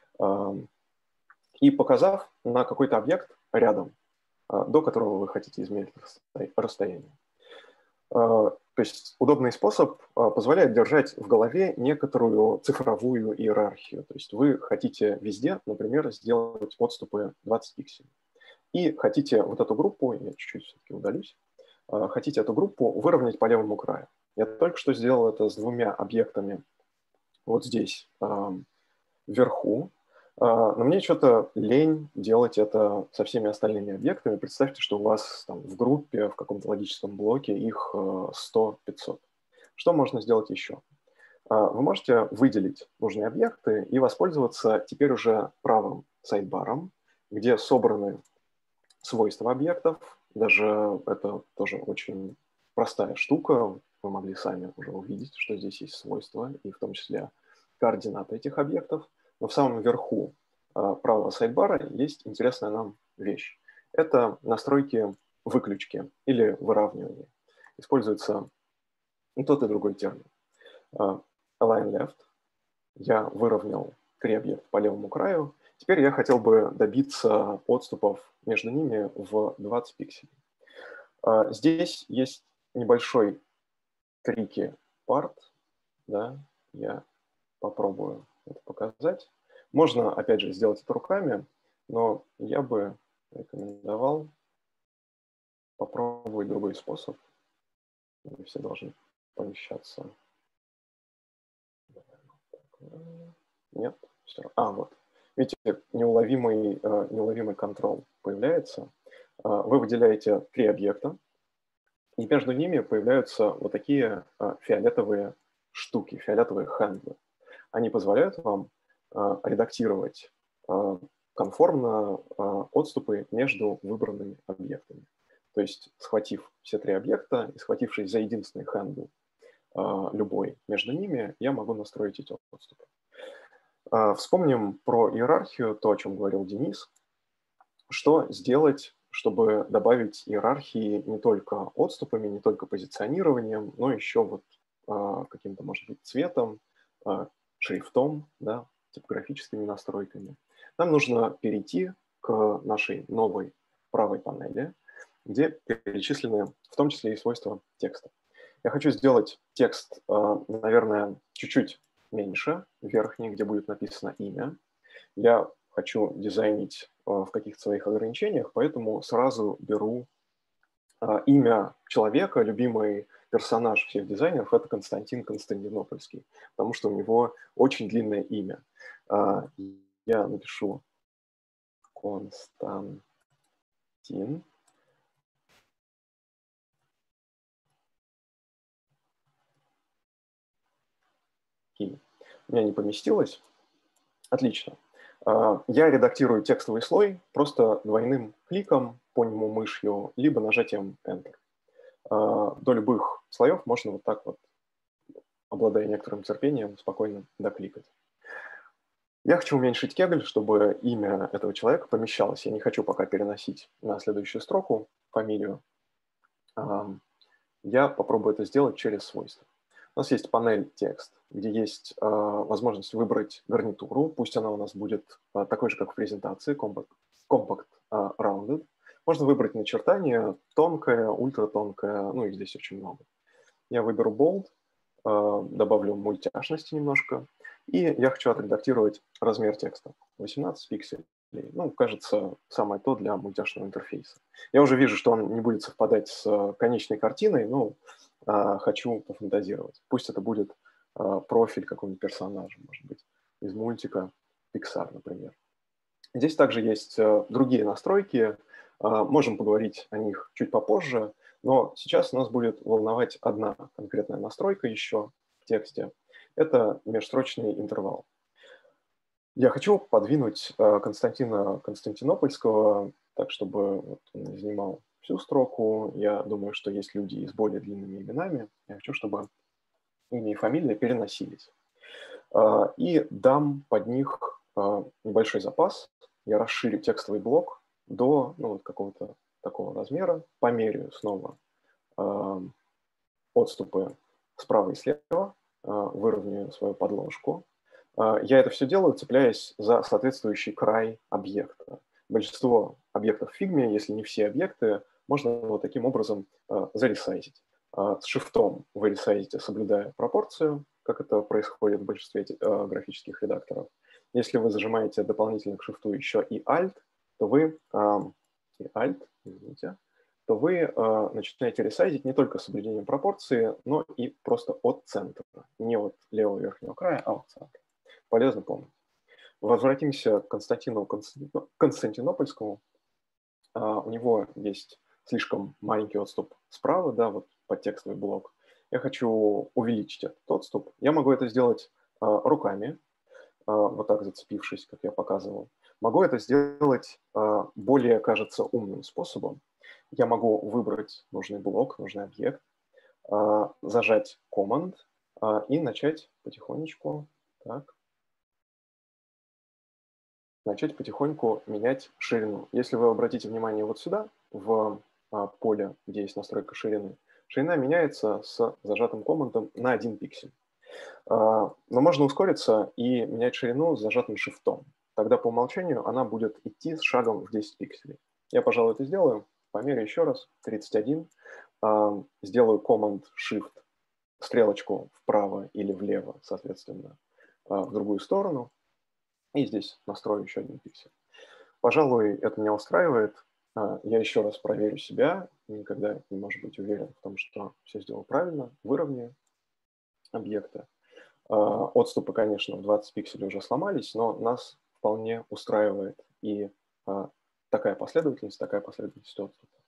И показав на какой-то объект рядом, до которого вы хотите измерить расстояние. То есть удобный способ позволяет держать в голове некоторую цифровую иерархию. То есть вы хотите везде, например, сделать отступы двадцать пикселей. И хотите вот эту группу, я чуть-чуть все-таки удалюсь, хотите эту группу выровнять по левому краю. Я только что сделал это с двумя объектами вот здесь вверху. Но мне что-то лень делать это со всеми остальными объектами. Представьте, что у вас там в группе, в каком-то логическом блоке их сто-пятьсот. Что можно сделать еще? Вы можете выделить нужные объекты и воспользоваться теперь уже правым сайдбаром, где собраны свойства объектов. Даже это тоже очень простая штука. Вы могли сами уже увидеть, что здесь есть свойства, и в том числе координаты этих объектов. Но в самом верху правого сайдбара есть интересная нам вещь. Это настройки выключки или выравнивания. Используется и тот, и другой термин. Align Left. Я выровнял три объекта по левому краю. Теперь я хотел бы добиться отступов между ними в двадцать пикселей. Здесь есть небольшой tricky part. Да, я попробую это показать. Можно, опять же, сделать это руками, но я бы рекомендовал попробовать другой способ. Они все должны помещаться. Нет, все. А, вот. Видите, неуловимый, неуловимый контрол появляется. Вы выделяете три объекта, и между ними появляются вот такие фиолетовые штуки, фиолетовые хендлы. Они позволяют вам редактировать конформно отступы между выбранными объектами. То есть, схватив все три объекта и схватившись за единственный хендл любой между ними, я могу настроить эти отступы. Вспомним про иерархию, то, о чем говорил Денис. Что сделать, чтобы добавить иерархии не только отступами, не только позиционированием, но еще вот каким-то, может быть, цветом, шрифтом, да, типографическими настройками. Нам нужно перейти к нашей новой правой панели, где перечислены в том числе и свойства текста. Я хочу сделать текст, наверное, чуть-чуть меньше, верхний, где будет написано имя. Я хочу дизайнить в каких-то своих ограничениях, поэтому сразу беру имя человека, любимый персонаж всех дизайнеров – это Константин Константинопольский, потому что у него очень длинное имя. Я напишу Константин. И у меня не поместилось. Отлично. Я редактирую текстовый слой просто двойным кликом по нему мышью, либо нажатием Enter. До любых слоев можно вот так вот, обладая некоторым терпением, спокойно докликать. Я хочу уменьшить кегль, чтобы имя этого человека помещалось. Я не хочу пока переносить на следующую строку фамилию. Я попробую это сделать через свойства. У нас есть панель текст, где есть э, возможность выбрать гарнитуру. Пусть она у нас будет э, такой же, как в презентации, Compact, compact э, Rounded. Можно выбрать начертание, тонкое, ультратонкое, ну их здесь очень много. Я выберу Bold, э, добавлю мультяшности немножко, и я хочу отредактировать размер текста. восемнадцать пикселей. Ну, кажется, самое то для мультяшного интерфейса. Я уже вижу, что он не будет совпадать с конечной картиной, но э, хочу пофантазировать. Пусть это будет э, профиль какого-нибудь персонажа, может быть, из мультика Pixar, например. Здесь также есть э, другие настройки. Э, можем поговорить о них чуть попозже, но сейчас нас будет волновать одна конкретная настройка еще в тексте. Это межстрочный интервал. Я хочу подвинуть э, Константина Константинопольского так, чтобы вот, он не занимал всю строку. Я думаю, что есть люди с более длинными именами. Я хочу, чтобы имя и фамилия переносились. Э, и дам под них э, небольшой запас. Я расширю текстовый блок до ну, вот какого-то такого размера, померяю снова э, отступы справа и слева, э, выровняю свою подложку. Я это все делаю, цепляясь за соответствующий край объекта. Большинство объектов в Figma, если не все объекты, можно вот таким образом э, заресайзить. Э, с шифтом вы ресайзите, соблюдая пропорцию, как это происходит в большинстве э, графических редакторов. Если вы зажимаете дополнительно к шифту еще и Alt, то вы, э, и Alt, извините, то вы э, начинаете ресайзить не только с соблюдением пропорции, но и просто от центра. Не от левого верхнего края, а от центра. Полезно помнить. Возвратимся к Константину Константинопольскому. Uh, у него есть слишком маленький отступ справа, да, вот под текстовый блок. Я хочу увеличить этот отступ. Я могу это сделать uh, руками, uh, вот так зацепившись, как я показывал. Могу это сделать uh, более, кажется, умным способом. Я могу выбрать нужный блок, нужный объект, uh, зажать Command uh, и начать потихонечку так, начать потихоньку менять ширину. Если вы обратите внимание вот сюда, в а, поле, где есть настройка ширины, ширина меняется с зажатым командом на один пиксель. А, но можно ускориться и менять ширину с зажатым шифтом. Тогда по умолчанию она будет идти с шагом в десять пикселей. Я, пожалуй, это сделаю. Померяю еще раз. тридцать один. А, сделаю команд Shift, стрелочку вправо или влево, соответственно, а, в другую сторону. И здесь настрою еще один пиксель. Пожалуй, это меня устраивает. Я еще раз проверю себя. Никогда не может быть уверен в том, что все сделал правильно. Выровняю объекты. Отступы, конечно, в двадцать пикселей уже сломались, но нас вполне устраивает и такая последовательность, такая последовательность отступов.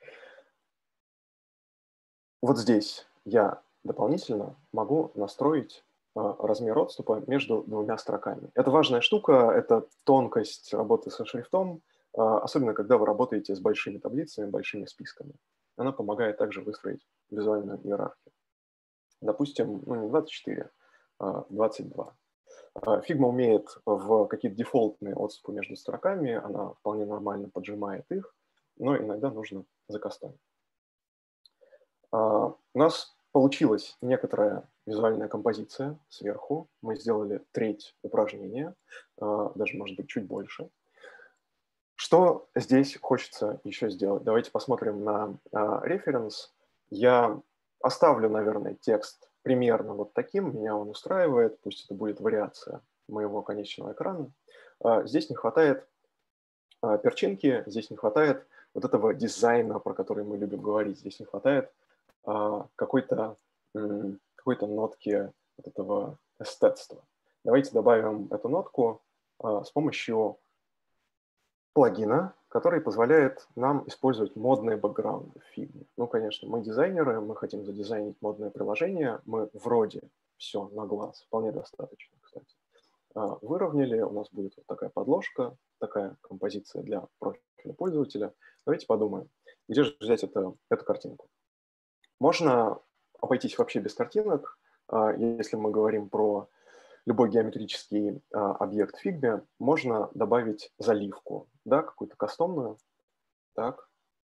Вот здесь я дополнительно могу настроить размер отступа между двумя строками. Это важная штука, это тонкость работы со шрифтом, особенно когда вы работаете с большими таблицами, большими списками. Она помогает также выстроить визуальную иерархию. Допустим, ну не двадцать четыре, а двадцать два. Figma умеет в какие-то дефолтные отступы между строками, она вполне нормально поджимает их, но иногда нужно закастомить. У нас получилась некоторая визуальная композиция сверху. Мы сделали треть упражнения, даже, может быть, чуть больше. Что здесь хочется еще сделать? Давайте посмотрим на референс. Я оставлю, наверное, текст примерно вот таким. Меня он устраивает. Пусть это будет вариация моего конечного экрана. Здесь не хватает перчинки, здесь не хватает вот этого дизайна, про который мы любим говорить. Здесь не хватает какой-то какой-то нотки вот этого эстетства. Давайте добавим эту нотку с помощью плагина, который позволяет нам использовать модные бэкграунды в Figma. Ну, конечно, мы дизайнеры, мы хотим задизайнить модное приложение, мы вроде все на глаз, вполне достаточно, кстати. Выровняли, у нас будет вот такая подложка, такая композиция для профиля пользователя. Давайте подумаем, где же взять это, эту картинку. Можно обойтись вообще без картинок, если мы говорим про любой геометрический а, объект в Figma, можно добавить заливку, да, какую-то кастомную. Так,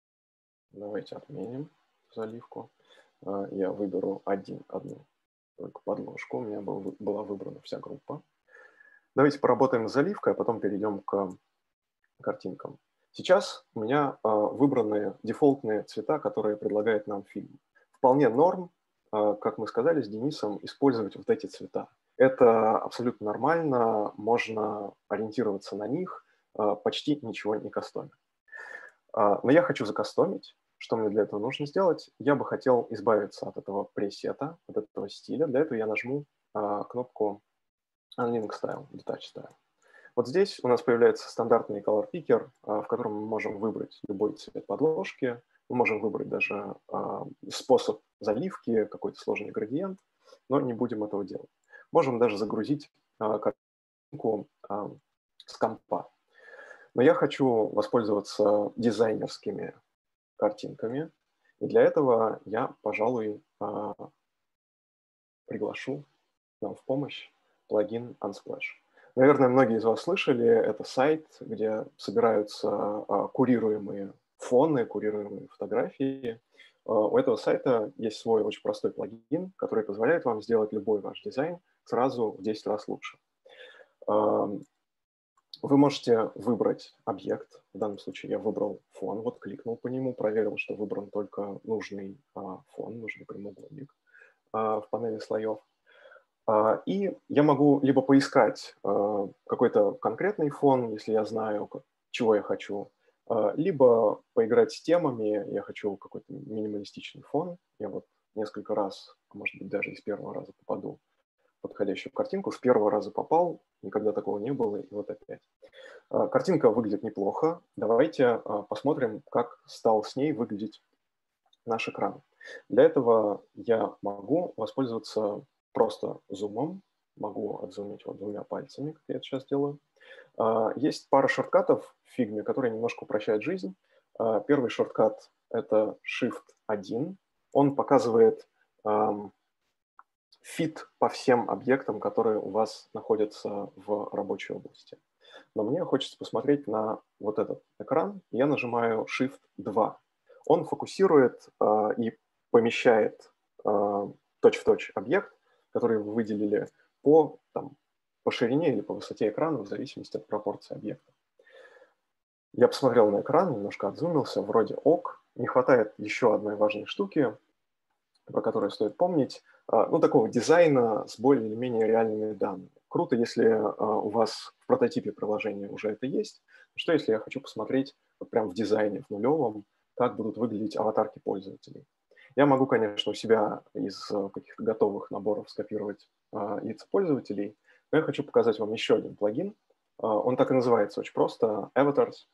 давайте отменим заливку. А, я выберу один, одну только подложку, у меня был, была выбрана вся группа. Давайте поработаем с заливкой, а потом перейдем к картинкам. Сейчас у меня а, выбраны дефолтные цвета, которые предлагает нам Figma. Вполне норм, а, как мы сказали с Денисом, использовать вот эти цвета. Это абсолютно нормально, можно ориентироваться на них, почти ничего не кастомить. Но я хочу закастомить. Что мне для этого нужно сделать? Я бы хотел избавиться от этого пресета, от этого стиля. Для этого я нажму кнопку Unlink Style, Detach Style. Вот здесь у нас появляется стандартный color picker, в котором мы можем выбрать любой цвет подложки, мы можем выбрать даже способ заливки, какой-то сложный градиент, но не будем этого делать. Можем даже загрузить а, картинку а, с компа. Но я хочу воспользоваться дизайнерскими картинками. И для этого я, пожалуй, а, приглашу нам в помощь плагин Unsplash. Наверное, многие из вас слышали, это сайт, где собираются а, курируемые фоны, курируемые фотографии. У этого сайта есть свой очень простой плагин, который позволяет вам сделать любой ваш дизайн сразу в десять раз лучше. Вы можете выбрать объект. В данном случае я выбрал фон, вот кликнул по нему, проверил, что выбран только нужный фон, нужный прямоугольник в панели слоев. И я могу либо поискать какой-то конкретный фон, если я знаю, чего я хочу, либо поиграть с темами. Я хочу какой-то минималистичный фон. Я вот несколько раз, а может быть даже из первого раза попаду в подходящую картинку. С первого раза попал, никогда такого не было, и вот опять. Картинка выглядит неплохо. Давайте посмотрим, как стал с ней выглядеть наш экран. Для этого я могу воспользоваться просто зумом. Могу отзумить вот двумя пальцами, как я это сейчас делаю. Есть пара шорткатов в Figma, которые немножко упрощают жизнь. Первый шорткат – это шифт один. Он показывает фит по всем объектам, которые у вас находятся в рабочей области. Но мне хочется посмотреть на вот этот экран. Я нажимаю шифт два. Он фокусирует и помещает точь-в-точь объект, который вы выделили по, там, по ширине или по высоте экрана, в зависимости от пропорции объекта. Я посмотрел на экран, немножко отзумился, вроде ок. Не хватает еще одной важной штуки, про которую стоит помнить. Ну, такого дизайна с более или менее реальными данными. Круто, если у вас в прототипе приложения уже это есть. Что если я хочу посмотреть вот прям в дизайне, в нулевом, как будут выглядеть аватарки пользователей. Я могу, конечно, у себя из каких-то готовых наборов скопировать лица пользователей, но я хочу показать вам еще один плагин. Он так и называется очень просто – Avatars.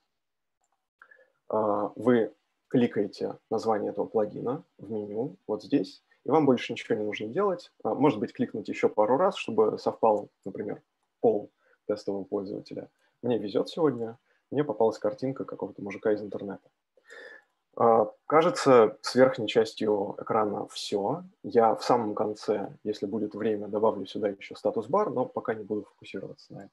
Вы кликаете название этого плагина в меню вот здесь, и вам больше ничего не нужно делать. Может быть, кликнуть еще пару раз, чтобы совпал, например, пол тестового пользователя. Мне везет сегодня, мне попалась картинка какого-то мужика из интернета. Кажется, с верхней частью экрана все. Я в самом конце, если будет время, добавлю сюда еще статус-бар, но пока не буду фокусироваться на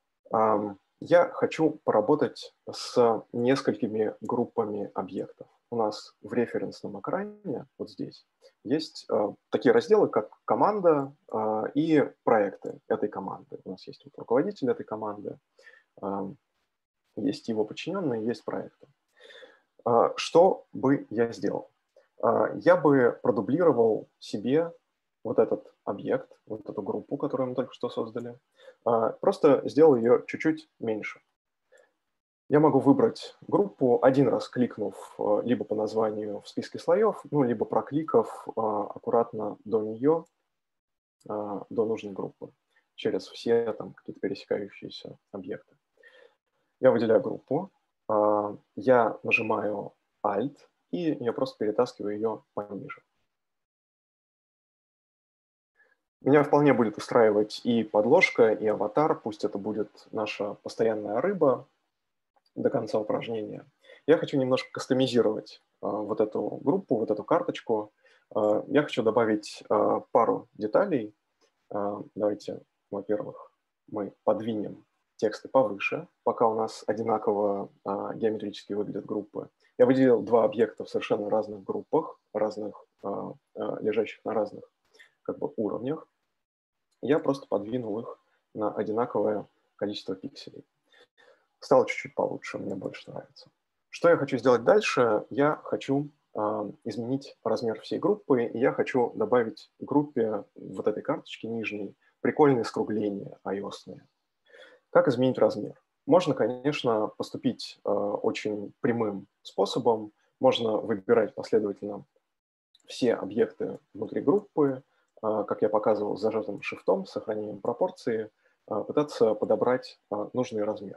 этом. Я хочу поработать с несколькими группами объектов. у нас в референсном экране, вот здесь, есть э, такие разделы, как команда э, и проекты этой команды. У нас есть вот руководитель этой команды, э, есть его подчиненные, есть проекты. Э, что бы я сделал? Э, я бы продублировал себе вот этот объект, вот эту группу, которую мы только что создали, э, просто сделал ее чуть-чуть меньше. Я могу выбрать группу, один раз кликнув либо по названию в списке слоев, ну, либо прокликав аккуратно до нее, до нужной группы, через все там какие-то пересекающиеся объекты. Я выделяю группу, я нажимаю Alt, и я просто перетаскиваю ее пониже. Меня вполне будет устраивать и подложка, и аватар, пусть это будет наша постоянная рыба, до конца упражнения. Я хочу немножко кастомизировать э, вот эту группу, вот эту карточку. Э, я хочу добавить э, пару деталей. Э, давайте, во-первых, мы подвинем тексты повыше, пока у нас одинаково э, геометрически выглядят группы. Я выделил два объекта в совершенно разных группах, разных, э, э, лежащих на разных как бы, уровнях. Я просто подвинул их на одинаковое количество пикселей. Стало чуть-чуть получше, мне больше нравится. Что я хочу сделать дальше? Я хочу э, изменить размер всей группы, и я хочу добавить в группе вот этой карточки нижней прикольные скругления iOS-ные. Как изменить размер? Можно, конечно, поступить э, очень прямым способом. Можно выбирать последовательно все объекты внутри группы, э, как я показывал, с зажатым шифтом, с сохранением пропорции, э, пытаться подобрать э, нужный размер.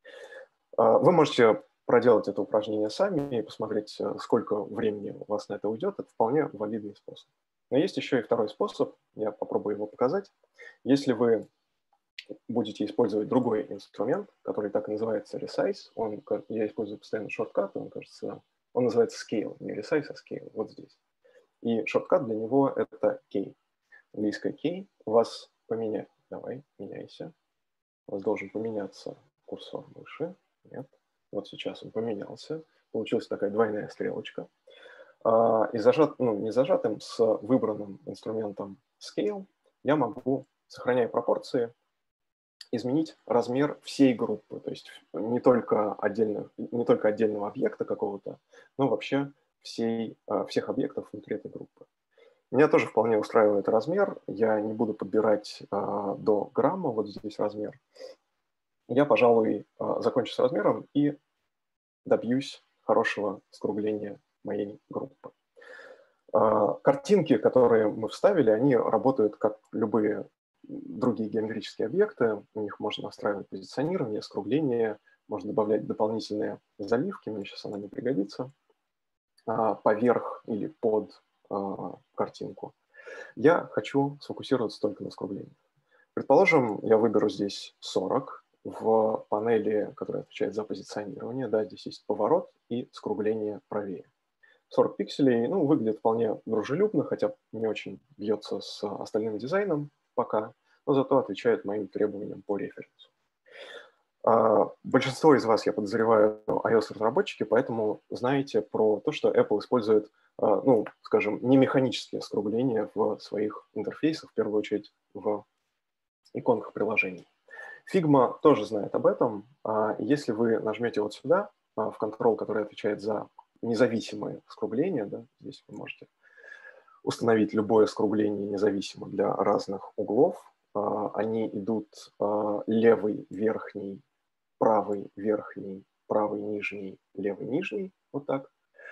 Вы можете проделать это упражнение сами и посмотреть, сколько времени у вас на это уйдет. Это вполне валидный способ. Но есть еще и второй способ, я попробую его показать. Если вы будете использовать другой инструмент, который так и называется Resize, он, я использую постоянно шорткат, он, кажется, он называется Scale, не Resize, а Scale, вот здесь. И шорткат для него это K. Английское K у вас поменять. Давай, меняйся. У вас должен поменяться курсор мыши. Нет. Вот сейчас он поменялся. Получилась такая двойная стрелочка. И зажат, ну, не зажатым, с выбранным инструментом Scale я могу, сохраняя пропорции, изменить размер всей группы. То есть не только, отдельно, не только отдельного объекта какого-то, но вообще всей, всех объектов внутри этой группы. Меня тоже вполне устраивает размер. Я не буду подбирать до грамма вот здесь размер. Я, пожалуй, закончу с размером и добьюсь хорошего скругления моей группы. Картинки, которые мы вставили, они работают как любые другие геометрические объекты. У них можно настраивать позиционирование, скругление, можно добавлять дополнительные заливки, мне сейчас она не пригодится, поверх или под картинку. Я хочу сфокусироваться только на скруглении. Предположим, я выберу здесь сорок. В панели, которая отвечает за позиционирование, да, здесь есть поворот и скругление правее. сорок пикселей, ну, выглядит вполне дружелюбно, хотя не очень бьется с остальным дизайном пока, но зато отвечает моим требованиям по референсу. А, большинство из вас, я подозреваю, iOS-разработчики, поэтому знаете про то, что Apple использует, а, ну, скажем, не механические скругления в своих интерфейсах, в первую очередь в иконках приложений. Figma тоже знает об этом. Если вы нажмете вот сюда, в Control, который отвечает за независимые скругления, да, здесь вы можете установить любое скругление независимо для разных углов. Они идут левый, верхний, правый, верхний, правый, нижний, левый, нижний, вот так.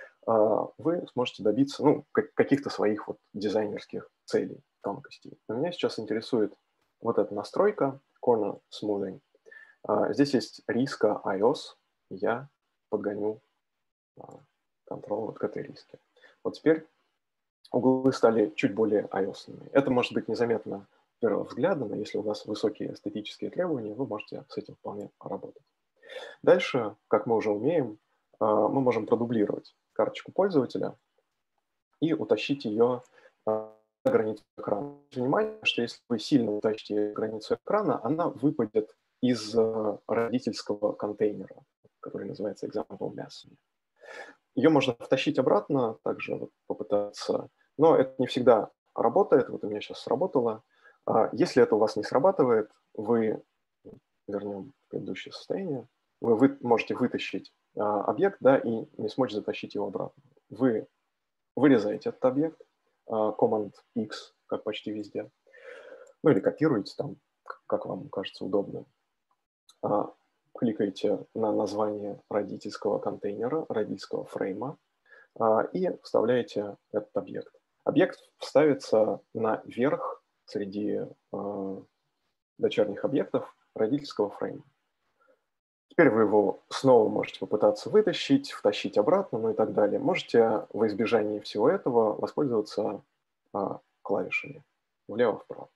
Вы сможете добиться, ну, каких-то своих вот дизайнерских целей, тонкостей. Но меня сейчас интересует вот эта настройка, Corner Smoothing. Здесь есть риска iOS, я подгоню Control вот к этой риске. Вот теперь углы стали чуть более iOS-ными. Это может быть незаметно с первого взгляда, но если у вас высокие эстетические требования, вы можете с этим вполне поработать. Дальше, как мы уже умеем, мы можем продублировать карточку пользователя и утащить ее на границу экрана. Внимание, что если вы сильно утащите границу экрана, она выпадет из родительского контейнера, который называется Example Mess. ее можно втащить обратно, также вот попытаться, но это не всегда работает. Вот у меня сейчас сработало. А если это у вас не срабатывает, вы, вернем в предыдущее состояние, вы, вы можете вытащить а, объект, да, и не смочь затащить его обратно. Вы вырезаете этот объект, а, Command-X, как почти везде, ну или копируете там, как вам кажется удобно. А, кликаете на название родительского контейнера, родительского фрейма, а, и вставляете этот объект. Объект вставится наверх среди а, дочерних объектов родительского фрейма. Теперь вы его снова можете попытаться вытащить, втащить обратно, ну и так далее. Можете во избежание всего этого воспользоваться а, клавишами влево-вправо.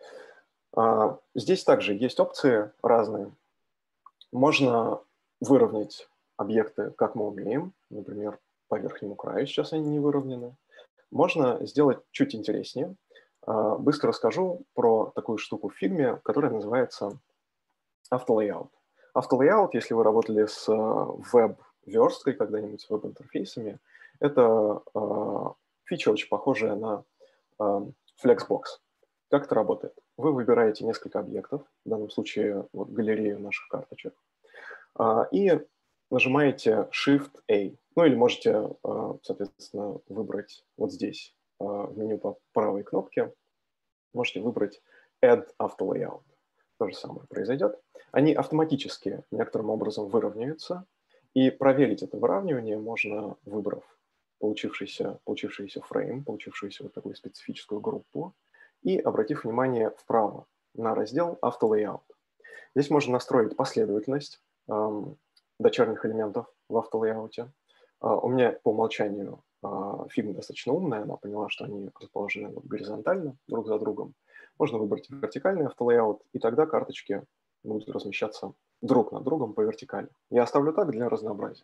А, здесь также есть опции разные. Можно выровнять объекты, как мы умеем, например, по верхнему краю, сейчас они не выровнены. Можно сделать чуть интереснее. А, быстро расскажу про такую штуку в Figma, которая называется автолейаут. Автолейаут, если вы работали с веб-версткой когда-нибудь, с веб-интерфейсами, это э, фича очень похожая на э, Flexbox. Как это работает? Вы выбираете несколько объектов, в данном случае вот, галерею наших карточек, э, и нажимаете Shift-A. Ну или можете, э, соответственно, выбрать вот здесь, э, в меню по правой кнопке, можете выбрать Add Auto-Layout. То же самое произойдет. Они автоматически некоторым образом выровняются, и проверить это выравнивание можно, выбрав получившийся, получившийся фрейм, получившуюся вот такую специфическую группу, и обратив внимание вправо на раздел Auto-Layout. Здесь можно настроить последовательность эм, дочерних элементов в автолейауте. Э, у меня по умолчанию э, Figma достаточно умная, она поняла, что они расположены вот горизонтально друг за другом. Можно выбрать вертикальный автолейаут, и тогда карточки будут размещаться друг над другом по вертикали. Я оставлю так для разнообразия.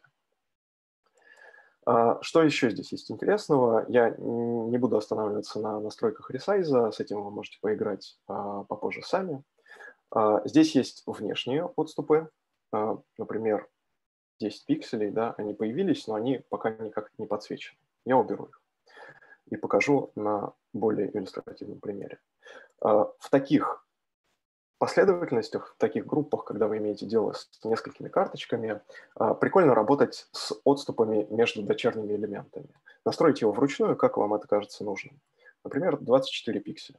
Что еще здесь есть интересного? Я не буду останавливаться на настройках ресайза, с этим вы можете поиграть попозже сами. Здесь есть внешние отступы, например, десять пикселей, да, они появились, но они пока никак не подсвечены. Я уберу их и покажу на более иллюстративном примере. В таких последовательностях, в таких группах, когда вы имеете дело с несколькими карточками, прикольно работать с отступами между дочерними элементами. Настроить его вручную, как вам это кажется нужным. Например, двадцать четыре пикселя.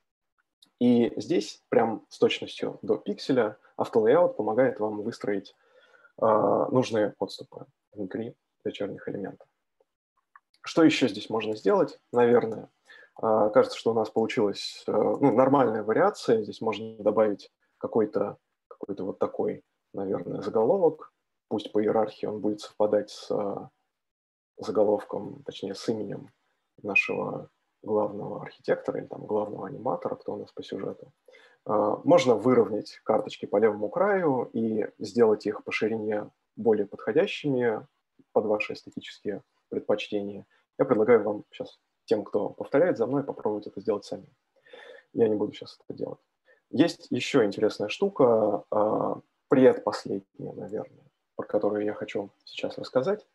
И здесь, прям с точностью до пикселя, автолейаут помогает вам выстроить нужные отступы внутри дочерних элементов. Что еще здесь можно сделать? Наверное, кажется, что у нас получилась ну, нормальная вариация. Здесь можно добавить какой-то какой-то вот такой, наверное, заголовок. Пусть по иерархии он будет совпадать с заголовком, точнее, с именем нашего главного архитектора или там, главного аниматора, кто у нас по сюжету. Можно выровнять карточки по левому краю и сделать их по ширине более подходящими под ваши эстетические предпочтения. Я предлагаю вам сейчас, тем, кто повторяет за мной, попробовать это сделать сами. Я не буду сейчас это делать. Есть еще интересная штука, предпоследняя, наверное, про которую я хочу сейчас рассказать.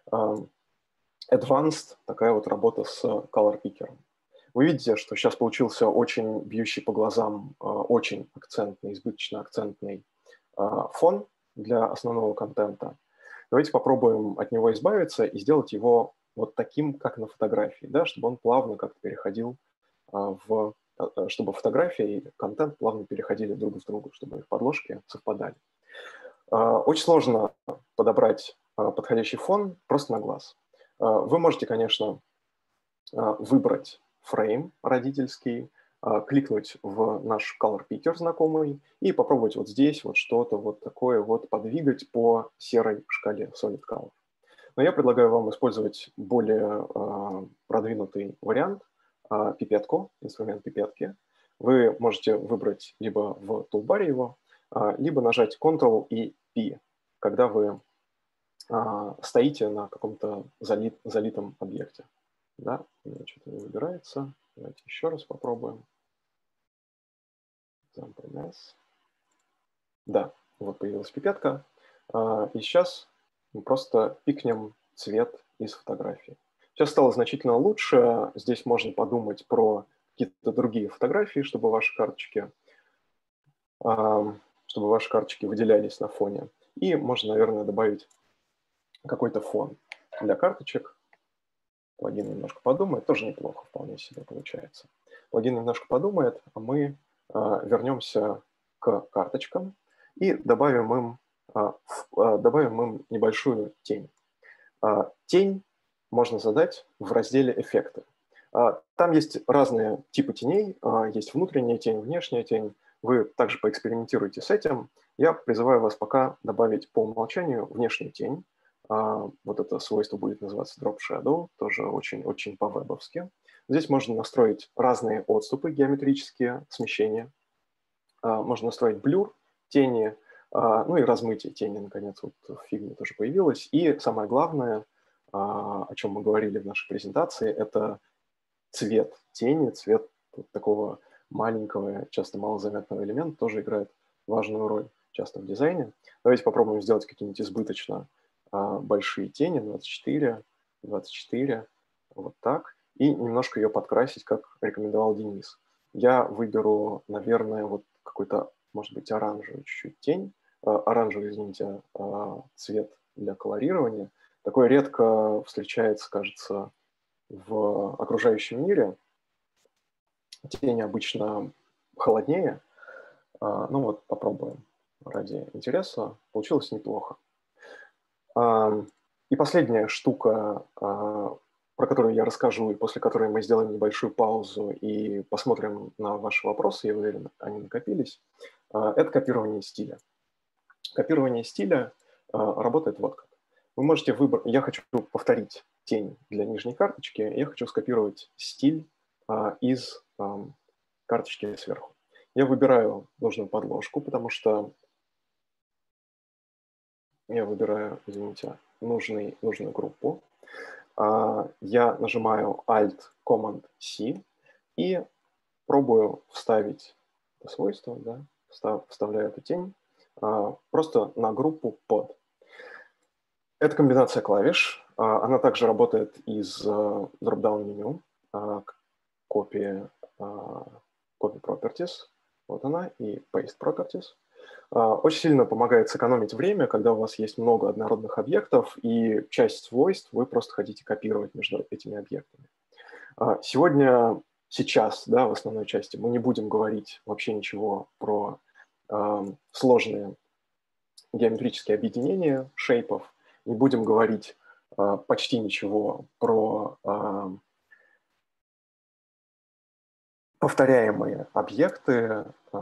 Advanced, такая вот работа с Color Picker. Вы видите, что сейчас получился очень бьющий по глазам, очень акцентный, избыточно акцентный фон для основного контента. Давайте попробуем от него избавиться и сделать его вот таким, как на фотографии, да, чтобы он плавно как-то переходил в... чтобы фотография и контент плавно переходили друг в друга, чтобы их подложки совпадали. Очень сложно подобрать подходящий фон просто на глаз. Вы можете, конечно, выбрать фрейм родительский, кликнуть в наш Color Picker знакомый и попробовать вот здесь вот что-то вот такое вот подвигать по серой шкале Solid Color. Но я предлагаю вам использовать более продвинутый вариант, пипетку, инструмент пипетки. Вы можете выбрать либо в тулбаре его, либо нажать контрол и пи, когда вы стоите на каком-то залит, залитом объекте. Да, у меня что-то не выбирается. Давайте еще раз попробуем. Да, вот появилась пипетка. И сейчас мы просто пикнем цвет из фотографий. Сейчас стало значительно лучше. Здесь можно подумать про какие-то другие фотографии, чтобы ваши карточки, чтобы ваши карточки выделялись на фоне. И можно, наверное, добавить какой-то фон для карточек. Плагин немножко подумает, тоже неплохо, вполне себе получается. Плагин немножко подумает, а мы вернемся к карточкам и добавим им, добавим им небольшую тень. Тень можно задать в разделе «Эффекты». Там есть разные типы теней, есть внутренняя тень, внешняя тень. Вы также поэкспериментируйте с этим. Я призываю вас пока добавить по умолчанию внешнюю тень. Вот это свойство будет называться Drop Shadow, тоже очень-очень по-вебовски. Здесь можно настроить разные отступы, геометрические смещения. Можно настроить блюр, тени, ну и размытие тени, наконец, вот в фигме тоже появилось. И самое главное, о чем мы говорили в нашей презентации, это цвет тени, цвет вот такого маленького, часто малозаметного элемента тоже играет важную роль часто в дизайне. Давайте попробуем сделать какие-нибудь избыточно большие тени, двадцать четыре, двадцать четыре, вот так, и немножко ее подкрасить, как рекомендовал Денис. Я выберу, наверное, вот какой-то, может быть, оранжевый чуть-чуть тень, оранжевый, извините, цвет для колорирования. Такое редко встречается, кажется, в окружающем мире. Тени обычно холоднее. Ну вот, попробуем ради интереса. Получилось неплохо. И последняя штука, про которую я расскажу, и после которой мы сделаем небольшую паузу и посмотрим на ваши вопросы, я уверен, они накопились, это копирование стиля. Копирование стиля работает вот как. Вы можете выбрать, я хочу повторить тень для нижней карточки, я хочу скопировать стиль из карточки сверху. Я выбираю нужную подложку, потому что я выбираю, извините, нужный, нужную группу. Я нажимаю Alt-Command-C и пробую вставить это свойство, да, встав, вставляю эту тень просто на группу под. Это комбинация клавиш. Она также работает из drop-down меню, copy, copy properties, вот она, и paste properties. Очень сильно помогает сэкономить время, когда у вас есть много однородных объектов, и часть свойств вы просто хотите копировать между этими объектами. Сегодня, сейчас, да, в основной части, мы не будем говорить вообще ничего про э, сложные геометрические объединения шейпов, не будем говорить э, почти ничего про э, повторяемые объекты, э,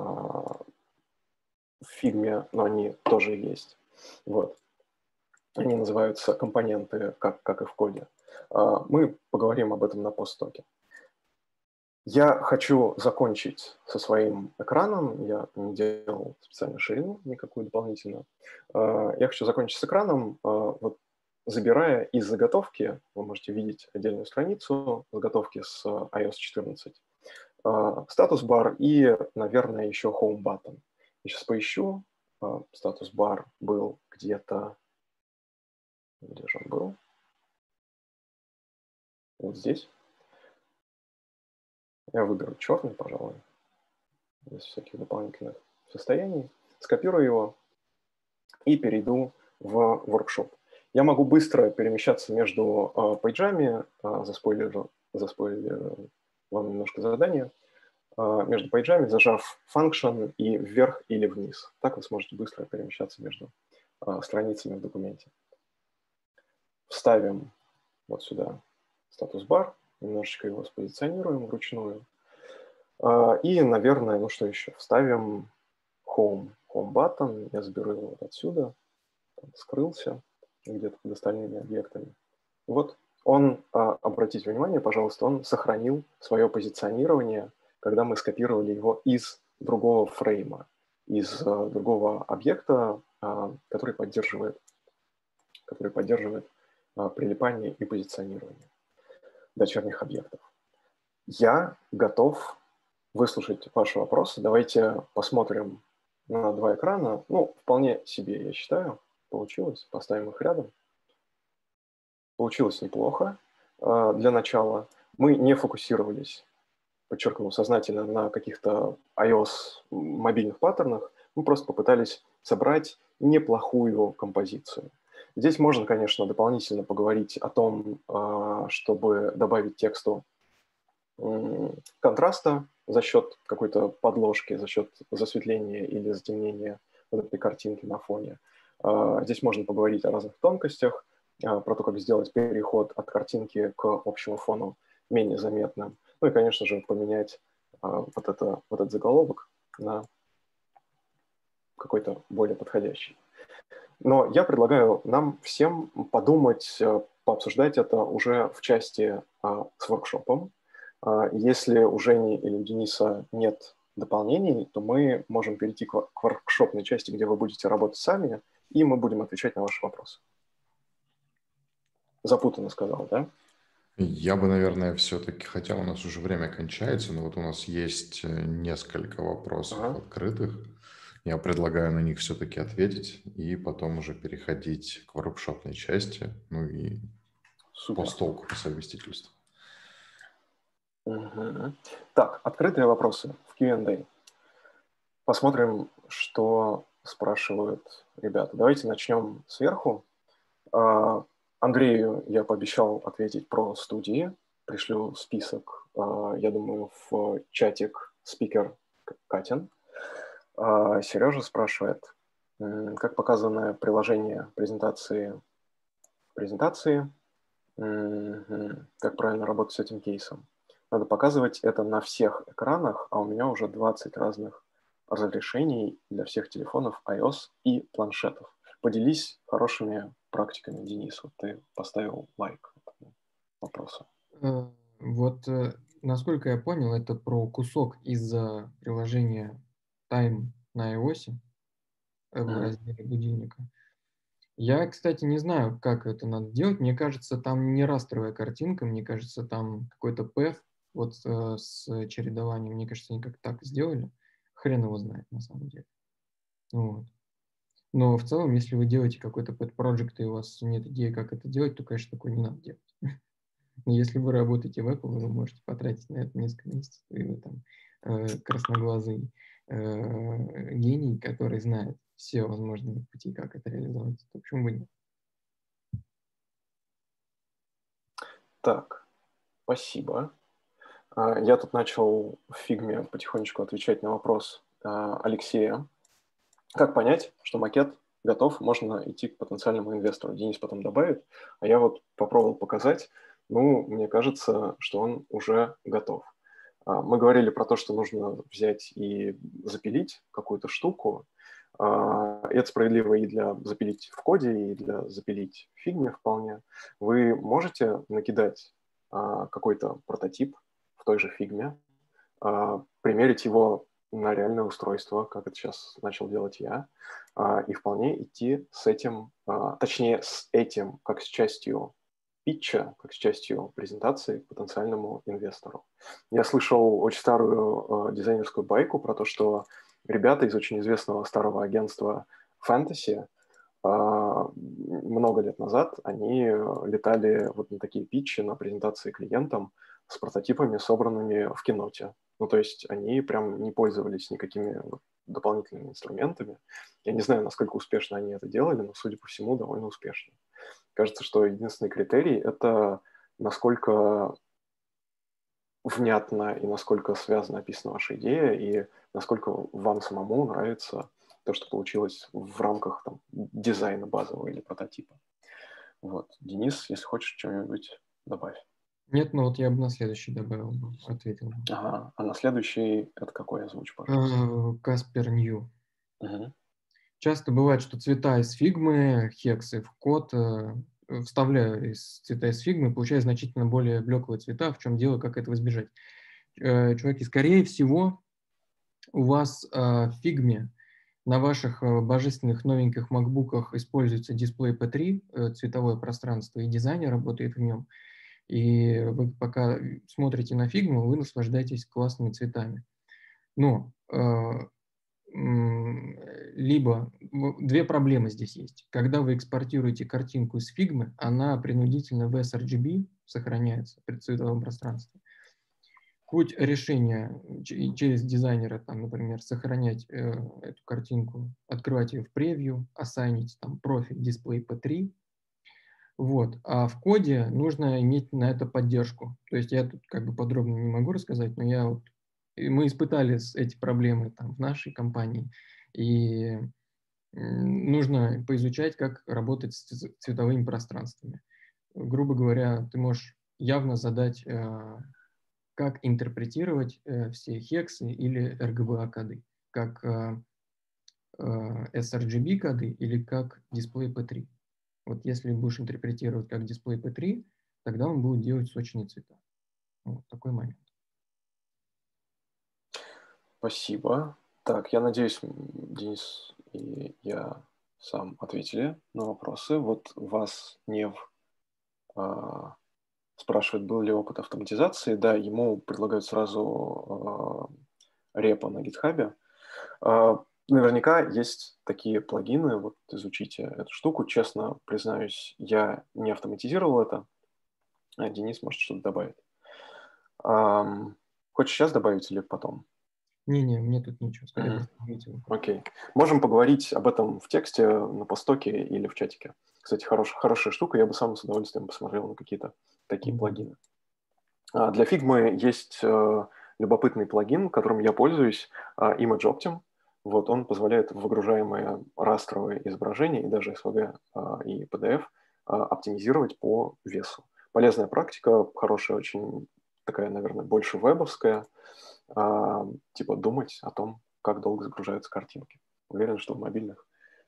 в фигме, но они тоже есть. Вот. Они называются компоненты, как, как и в коде. Мы поговорим об этом на постстоке. Я хочу закончить со своим экраном. Я не делал специально ширину никакую дополнительную. Я хочу закончить с экраном, вот, забирая из заготовки, вы можете видеть отдельную страницу заготовки с ай о эс четырнадцать, статус-бар и, наверное, еще home button. Я сейчас поищу. Статус-бар был где-то... Где же он был? Вот здесь. Я выберу черный, пожалуй, без всяких дополнительных состояний. Скопирую его и перейду в воркшоп. Я могу быстро перемещаться между э, пейджами, э, заспойлерил, заспойлерил вам немножко задание, э, между пейджами, зажав function и вверх или вниз. Так вы сможете быстро перемещаться между э, страницами в документе. Вставим вот сюда статус-бар, немножечко его спозиционируем вручную. И, наверное, ну что еще? Вставим home, home button. Я заберу его вот отсюда. Там скрылся где-то под остальными объектами. Вот он, обратите внимание, пожалуйста, он сохранил свое позиционирование, когда мы скопировали его из другого фрейма, из другого объекта, который поддерживает, который поддерживает прилипание и позиционирование дочерних объектов. Я готов выслушать ваши вопросы. Давайте посмотрим на два экрана. Ну, вполне себе, я считаю, получилось. Поставим их рядом. получилось неплохо э, для начала. Мы не фокусировались, подчеркну, сознательно на каких-то iOS мобильных паттернах. Мы просто попытались собрать неплохую композицию. Здесь можно, конечно, дополнительно поговорить о том, э, чтобы добавить тексту э, контраста за счет какой-то подложки, за счет засветления или затемнения вот этой картинки на фоне. Э, здесь можно поговорить о разных тонкостях, э, про то, как сделать переход от картинки к общему фону менее заметным. Ну и, конечно же, поменять э, вот, это, вот этот заголовок на какой-то более подходящий. Но я предлагаю нам всем подумать, э, пообсуждать это уже в части э, с воркшопом. Э, если у Жени или у Дениса нет дополнений, то мы можем перейти к, к воркшопной части, где вы будете работать сами, и мы будем отвечать на ваши вопросы. Запутанно сказал, да? Я бы, наверное, все-таки, хотя у нас уже время кончается, но вот у нас есть несколько вопросов Ага. открытых. Я предлагаю на них все-таки ответить и потом уже переходить к воркшопной части, ну и Супер. по столку, по совместительству. Угу. Так, открытые вопросы в кью энд эй. Посмотрим, что спрашивают ребята. Давайте начнем сверху. Андрею я пообещал ответить про студии. Пришлю список, я думаю, в чатик спикер Катин. Сережа спрашивает, как показано приложение презентации, презентации, как правильно работать с этим кейсом. Надо показывать это на всех экранах, а у меня уже двадцать разных разрешений для всех телефонов iOS и планшетов. Поделись хорошими практиками, Денис. Вот ты поставил лайк этому вопросу. Вот, насколько я понял, это про кусок из приложения Time на iOS в Mm-hmm. разделе будильника. Я, кстати, не знаю, как это надо делать. Мне кажется, там не растровая картинка, мне кажется, там какой-то пэф вот э, с чередованием. Мне кажется, они как так сделали. Хрен его знает, на самом деле. Вот. Но в целом, если вы делаете какой-то pet project, и у вас нет идеи, как это делать, то, конечно, такое не надо делать. Но если вы работаете в Apple, вы можете потратить на это несколько месяцев, и вы там э, красноглазый э, гений, который знает все возможные пути, как это реализовать. То почему бы нет? Так, спасибо. Я тут начал в фигме потихонечку отвечать на вопрос Алексея. Как понять, что макет готов, можно идти к потенциальному инвестору? Денис потом добавит, а я вот попробовал показать. Ну, мне кажется, что он уже готов. Мы говорили про то, что нужно взять и запилить какую-то штуку. Это справедливо и для запилить в коде, и для запилить в фигме вполне. Вы можете накидать какой-то прототип в той же фигме, примерить его на реальное устройство, как это сейчас начал делать я, и вполне идти с этим, точнее, с этим, как с частью питча, как с частью презентации к потенциальному инвестору. Я слышал очень старую дизайнерскую байку про то, что ребята из очень известного старого агентства Fantasy много лет назад они летали вот на такие питчи, на презентации клиентам с прототипами, собранными в Keynote. Ну, то есть они прям не пользовались никакими дополнительными инструментами. Я не знаю, насколько успешно они это делали, но, судя по всему, довольно успешно. Кажется, что единственный критерий – это насколько внятно и насколько связано описана ваша идея, и насколько вам самому нравится то, что получилось в рамках там, дизайна базового или прототипа. Вот. Денис, если хочешь что-нибудь, добавь. Нет, ну вот я бы на следующий добавил, ответил. Ага. А на следующий это какой озвучь, пожалуйста? Каспер Нью. Угу. Часто бывает, что цвета из фигмы, хексы в код, вставляю из цвета из фигмы, получаю значительно более блеклые цвета. В чем дело, как этого избежать? Чуваки, скорее всего, у вас в фигме на ваших божественных новеньких макбуках используется дисплей пи три, цветовое пространство, и дизайнер работает в нем. И вы пока смотрите на фигму, вы наслаждаетесь классными цветами. Но либо две проблемы здесь есть. Когда вы экспортируете картинку из Figma, она принудительно в эс ар джи би сохраняется при цветовом пространстве. Путь решения через дизайнера, там, например, сохранять э, эту картинку, открывать ее в превью, ассайнить там профиль display пи три. Вот. А в коде нужно иметь на это поддержку. То есть я тут как бы подробно не могу рассказать, но я вот, мы испытали эти проблемы там в нашей компании, и нужно поизучать, как работать с цветовыми пространствами. Грубо говоря, ты можешь явно задать, как интерпретировать все хексы или эр джи би эй-коды, как эс ар джи би-коды или как display пи три. Вот если будешь интерпретировать как display пи три, тогда он будет делать сочные цвета. Вот такой момент. Спасибо. Так, я надеюсь, Денис и я сам ответили на вопросы. Вот вас Нев а, спрашивает, был ли опыт автоматизации. Да, ему предлагают сразу а, репо на гитхабе. А, наверняка есть такие плагины, вот изучите эту штуку. Честно признаюсь, я не автоматизировал это. А Денис может что-то добавить. А, хочешь сейчас добавить или потом? Не-не, мне тут ничего сказать. Mm-hmm. Окей. Okay. Можем поговорить об этом в тексте, на постоке или в чатике. Кстати, хорош, хорошая штука, я бы сам с удовольствием посмотрел на какие-то такие mm-hmm. плагины. А, для Figma есть э, любопытный плагин, которым я пользуюсь, э, ImageOptim. Вот, он позволяет выгружаемые растровые изображения и даже эс ви джи э, и пи ди эф э, оптимизировать по весу. Полезная практика, хорошая, очень такая, наверное, больше вебовская. А, типа думать о том, как долго загружаются картинки. Уверен, что в мобильных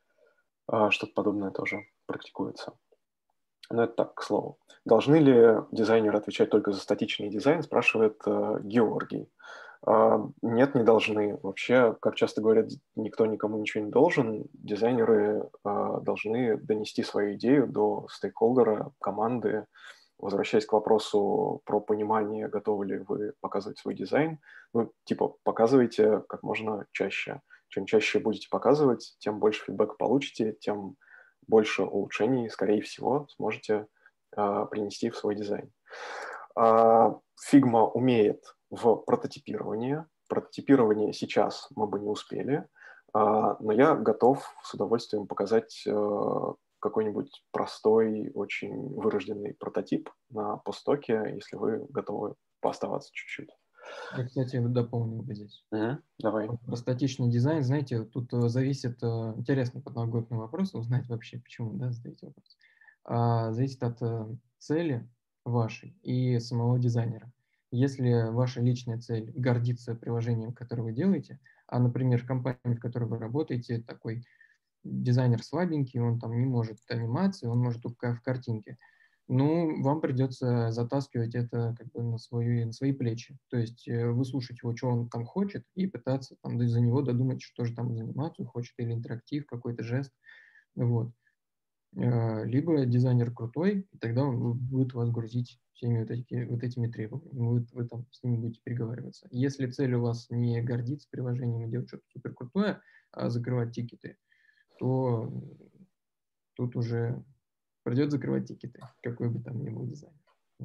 а, что-то подобное тоже практикуется. Но это так, к слову. Должны ли дизайнеры отвечать только за статичный дизайн, спрашивает а, Георгий. А, нет, не должны. Вообще, как часто говорят, никто никому ничего не должен. Дизайнеры а, должны донести свою идею до стейкхолдера, команды. Возвращаясь к вопросу про понимание, готовы ли вы показывать свой дизайн, ну, типа, показывайте как можно чаще. Чем чаще будете показывать, тем больше фидбэка получите, тем больше улучшений, скорее всего, сможете э, принести в свой дизайн. Э, Figma умеет в прототипировании. Прототипирование сейчас мы бы не успели, э, но я готов с удовольствием показать э, какой-нибудь простой, очень вырожденный прототип на постоке, если вы готовы пооставаться чуть-чуть. Я, кстати, дополнил бы здесь. Угу, давай. Про статичный дизайн, знаете, тут зависит, интересный подноготный вопрос, узнать вообще, почему, да, задаете вопрос. А, зависит от цели вашей и самого дизайнера. Если ваша личная цель гордиться приложением, которое вы делаете, а, например, в компании, в которой вы работаете, такой дизайнер слабенький, он там не может анимации, он может только в картинке. Ну, вам придется затаскивать это как бы на, свою, на свои плечи. То есть выслушать его, что он там хочет, и пытаться там за него додумать, что же там за анимацию хочет, или интерактив, какой-то жест. Вот. Либо дизайнер крутой, и тогда он будет вас грузить всеми вот, эти, вот этими требованиями. Вы, вы там с ними будете переговариваться. Если цель у вас не гордиться приложением и делать что-то супер крутое, а закрывать тикеты, то тут уже придется закрывать тикеты, какой бы там ни был дизайн.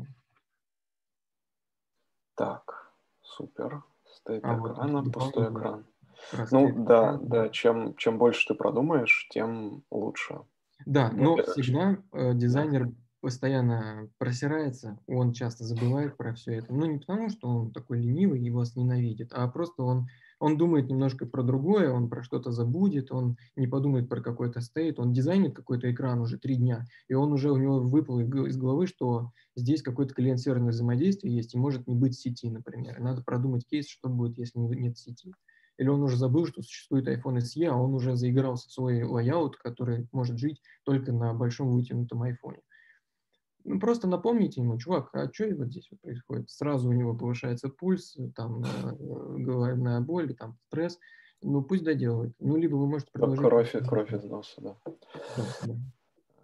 Так, супер. Стейт а экрана, вот пустой экран. Ну, да, экран. да, чем, чем больше ты продумаешь, тем лучше. Да, но всегда э, дизайнер да. постоянно просирается, он часто забывает про все это. Ну, не потому, что он такой ленивый и вас ненавидит, а просто он, он думает немножко про другое, он про что-то забудет, он не подумает про какой-то стейт, он дизайнит какой-то экран уже три дня, и он уже, у него выпало из головы, что здесь какое-то клиент-серверное взаимодействие есть, и может не быть сети, например. Надо продумать кейс, что будет, если нет сети. Или он уже забыл, что существует iPhone эс и, а он уже заигрался в свой лайаут, который может жить только на большом вытянутом айфоне. Ну, просто напомните ему, чувак, а что вот здесь вот происходит? Сразу у него повышается пульс, там, головная боль, там, стресс. Ну, пусть доделывает. Ну, либо вы можете предложить... Кровь, кровь из носа, да. Да, да.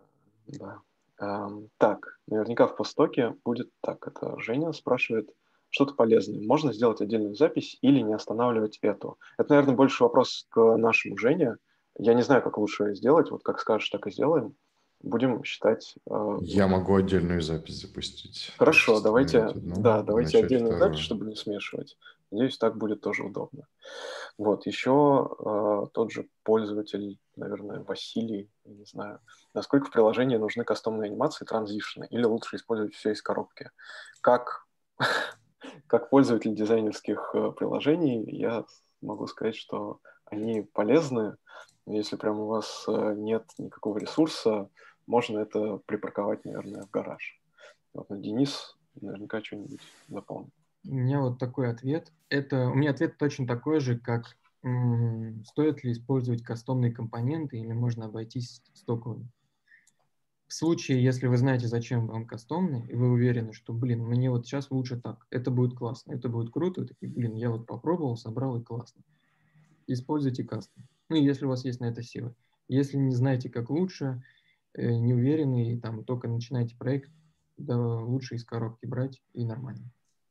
да. Um, так, наверняка в постоке будет так. Это Женя спрашивает, что-то полезное. Можно сделать отдельную запись или не останавливать эту? Это, наверное, больше вопрос к нашему Жене. Я не знаю, как лучше сделать. Вот как скажешь, так и сделаем. Будем считать... Э, Я могу отдельную запись запустить. То Хорошо, есть давайте, остановить одну, да, давайте начать отдельную запись, вторую. чтобы не смешивать. Надеюсь, так будет тоже удобно. Вот, еще э, тот же пользователь, наверное, Василий, я не знаю, насколько в приложении нужны кастомные анимации, транзишны, или лучше использовать все из коробки. Как, как пользователь дизайнерских э, приложений, я могу сказать, что они полезны. Если прям у вас э, нет никакого ресурса, можно это припарковать, наверное, в гараж. Вот, но Денис наверняка что-нибудь дополнит. У меня вот такой ответ. Это, у меня ответ точно такой же, как м, стоит ли использовать кастомные компоненты или можно обойтись стоковыми. В случае, если вы знаете, зачем вам кастомный, и вы уверены, что, блин, мне вот сейчас лучше так, это будет классно, это будет круто, вы такие, блин, я вот попробовал, собрал и классно. Используйте кастом. Ну, если у вас есть на это силы. Если не знаете, как лучше, э, не уверены, и там только начинаете проект, да, лучше из коробки брать и нормально.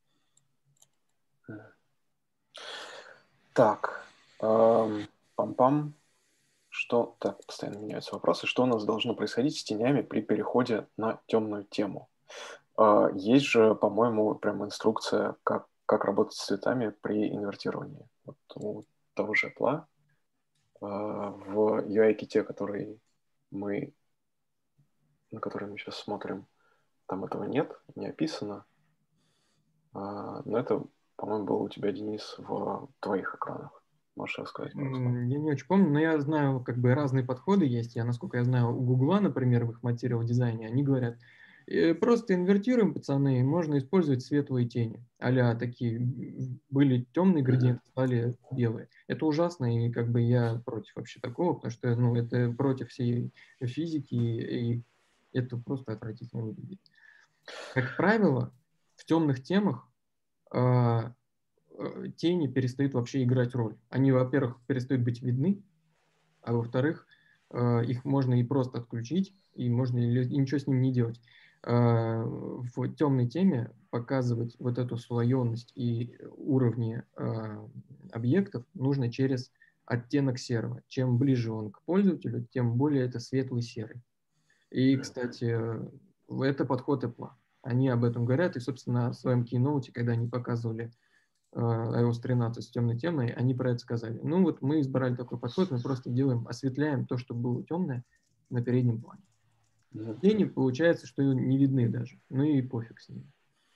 Так, эм, пам-пам. Что, так, постоянно меняются вопросы. Что у нас должно происходить с тенями при переходе на темную тему? Э, есть же, по-моему, прям инструкция, как, как работать с цветами при инвертировании. Вот у того же Apple э, в ю ай-ките, который мы, на который мы сейчас смотрим, там этого нет, не описано. Э, но это, по-моему, было у тебя, Денис, в твоих экранах. Можешь рассказать пару слов? Я не очень помню, но я знаю, как бы разные подходы есть. Я, насколько я знаю, у Гугла, например, в их материал дизайне, они говорят, «Э, просто инвертируем, пацаны, можно использовать светлые тени. А-ля такие были темные градиенты, стали белые. Это ужасно, и как бы я против вообще такого, потому что ну, это против всей физики, и это просто отвратительно выглядит. Как правило, в темных темах а, тени перестают вообще играть роль. Они, во-первых, перестают быть видны, а во-вторых, их можно и просто отключить, и можно и ничего с ним не делать. В темной теме показывать вот эту слоеность и уровни объектов нужно через оттенок серого. Чем ближе он к пользователю, тем более это светлый серый. И, кстати, это подход Apple. Они об этом говорят, и, собственно, в своем Keynote, когда они показывали ай о эс тринадцать с темной темой, они про это сказали. Ну вот мы избрали такой подход, мы просто делаем, осветляем то, что было темное на переднем плане. Mm-hmm. Тени получается, что не видны даже. Ну и пофиг с ними.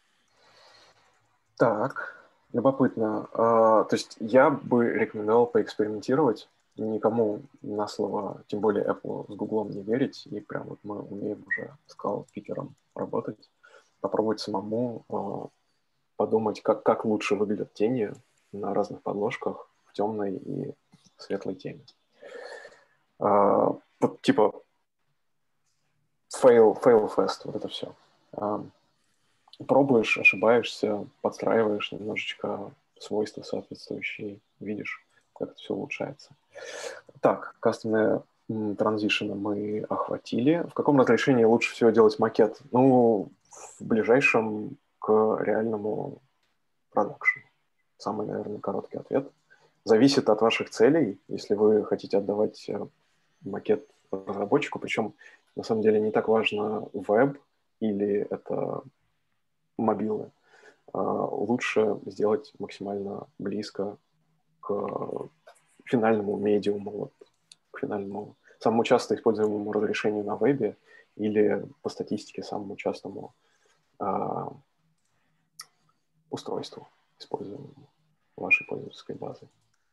Так, любопытно. А, то есть я бы рекомендовал поэкспериментировать, никому на слово, тем более Apple с Google не верить, и прям вот мы умеем уже с каут-пикером работать, попробовать самому а, подумать, как, как лучше выглядят тени на разных подложках в темной и светлой теме. А, вот типа fail, fail fast, вот это все. А, пробуешь, ошибаешься, подстраиваешь немножечко свойства соответствующие, видишь, как это все улучшается. Так, кастомные транзишены мы охватили. В каком разрешении лучше всего делать макет? Ну, в ближайшем к реальному продакшену. Самый, наверное, короткий ответ. Зависит от ваших целей. Если вы хотите отдавать макет разработчику, причем на самом деле не так важно веб или это мобилы, лучше сделать максимально близко к финальному медиуму, вот, к финальному, самому часто используемому разрешению на вебе или по статистике самому частому а, устройству, используемому вашей пользовательской базы.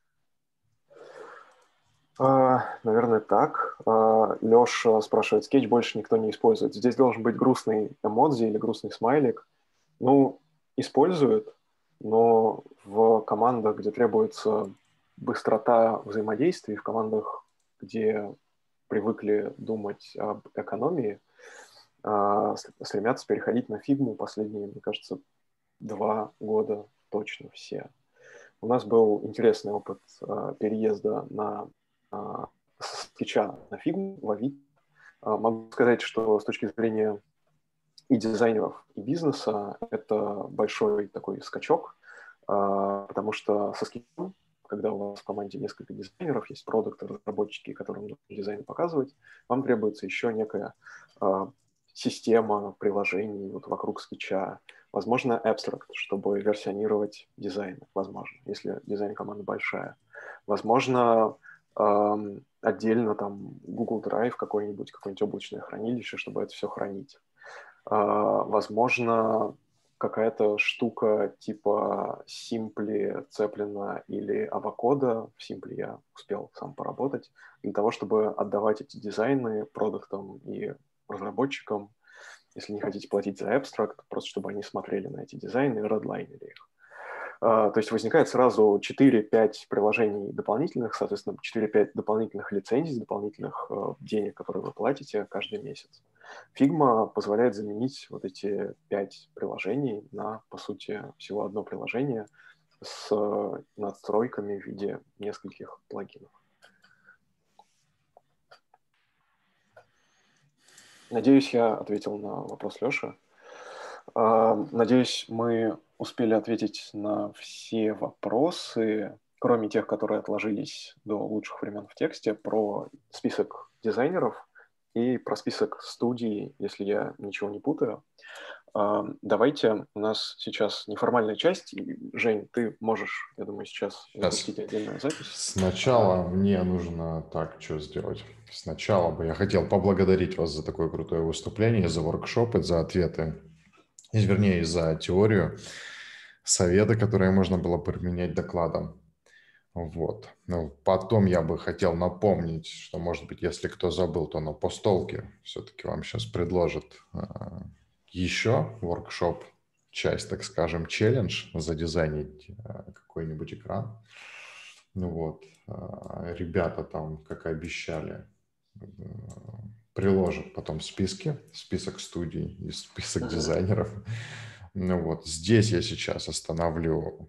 А, наверное, так. А, Леша спрашивает, скетч больше никто не использует. Здесь должен быть грустный эмодзи или грустный смайлик. Ну, используют, но в командах, где требуется быстрота взаимодействий, в командах, где привыкли думать об экономии, стремятся переходить на фигму последние, мне кажется, два года точно все. У нас был интересный опыт переезда на скетча на фигму в Авито. Могу сказать, что с точки зрения и дизайнеров, и бизнеса это большой такой скачок, потому что со скиллом, когда у вас в команде несколько дизайнеров, есть продукты, разработчики, которым нужно дизайн показывать, вам требуется еще некая система приложений вот вокруг скетча, возможно, abstract, чтобы версионировать дизайн, возможно, если дизайн команда большая. Возможно, эм, отдельно там Google Drive какой-нибудь, какое-нибудь облачное хранилище, чтобы это все хранить. Э, возможно, какая-то штука типа Simply, Zeppelin или Avocado. В Simply я успел сам поработать, для того, чтобы отдавать эти дизайны продуктам и разработчикам, если не хотите платить за абстракт, просто чтобы они смотрели на эти дизайны и редлайнили их. Uh, то есть возникает сразу четыре-пять приложений дополнительных, соответственно, четыре-пять дополнительных лицензий, дополнительных uh, денег, которые вы платите каждый месяц. Figma позволяет заменить вот эти пять приложений на, по сути, всего одно приложение с uh, надстройками в виде нескольких плагинов. Надеюсь, я ответил на вопрос Леши. Надеюсь, мы успели ответить на все вопросы, кроме тех, которые отложились до лучших времен в тексте, про список дизайнеров и про список студий, если я ничего не путаю. Давайте, у нас сейчас неформальная часть. Жень, ты можешь, я думаю, сейчас запустить отдельную запись. Сначала а... мне нужно так, что сделать. Сначала бы я хотел поблагодарить вас за такое крутое выступление, за воркшопы, за ответы, вернее, за теорию, советы, которые можно было применять докладом. Вот. Ну, потом я бы хотел напомнить, что, может быть, если кто забыл, то на постолке все-таки вам сейчас предложат еще воркшоп, часть, так скажем, челлендж, задизайнить какой-нибудь экран. Ну вот, ребята там, как и обещали, приложат потом списки, список студий и список дизайнеров. Ну вот, здесь я сейчас остановлю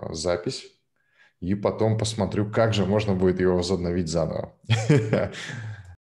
запись и потом посмотрю, как же можно будет его возобновить заново.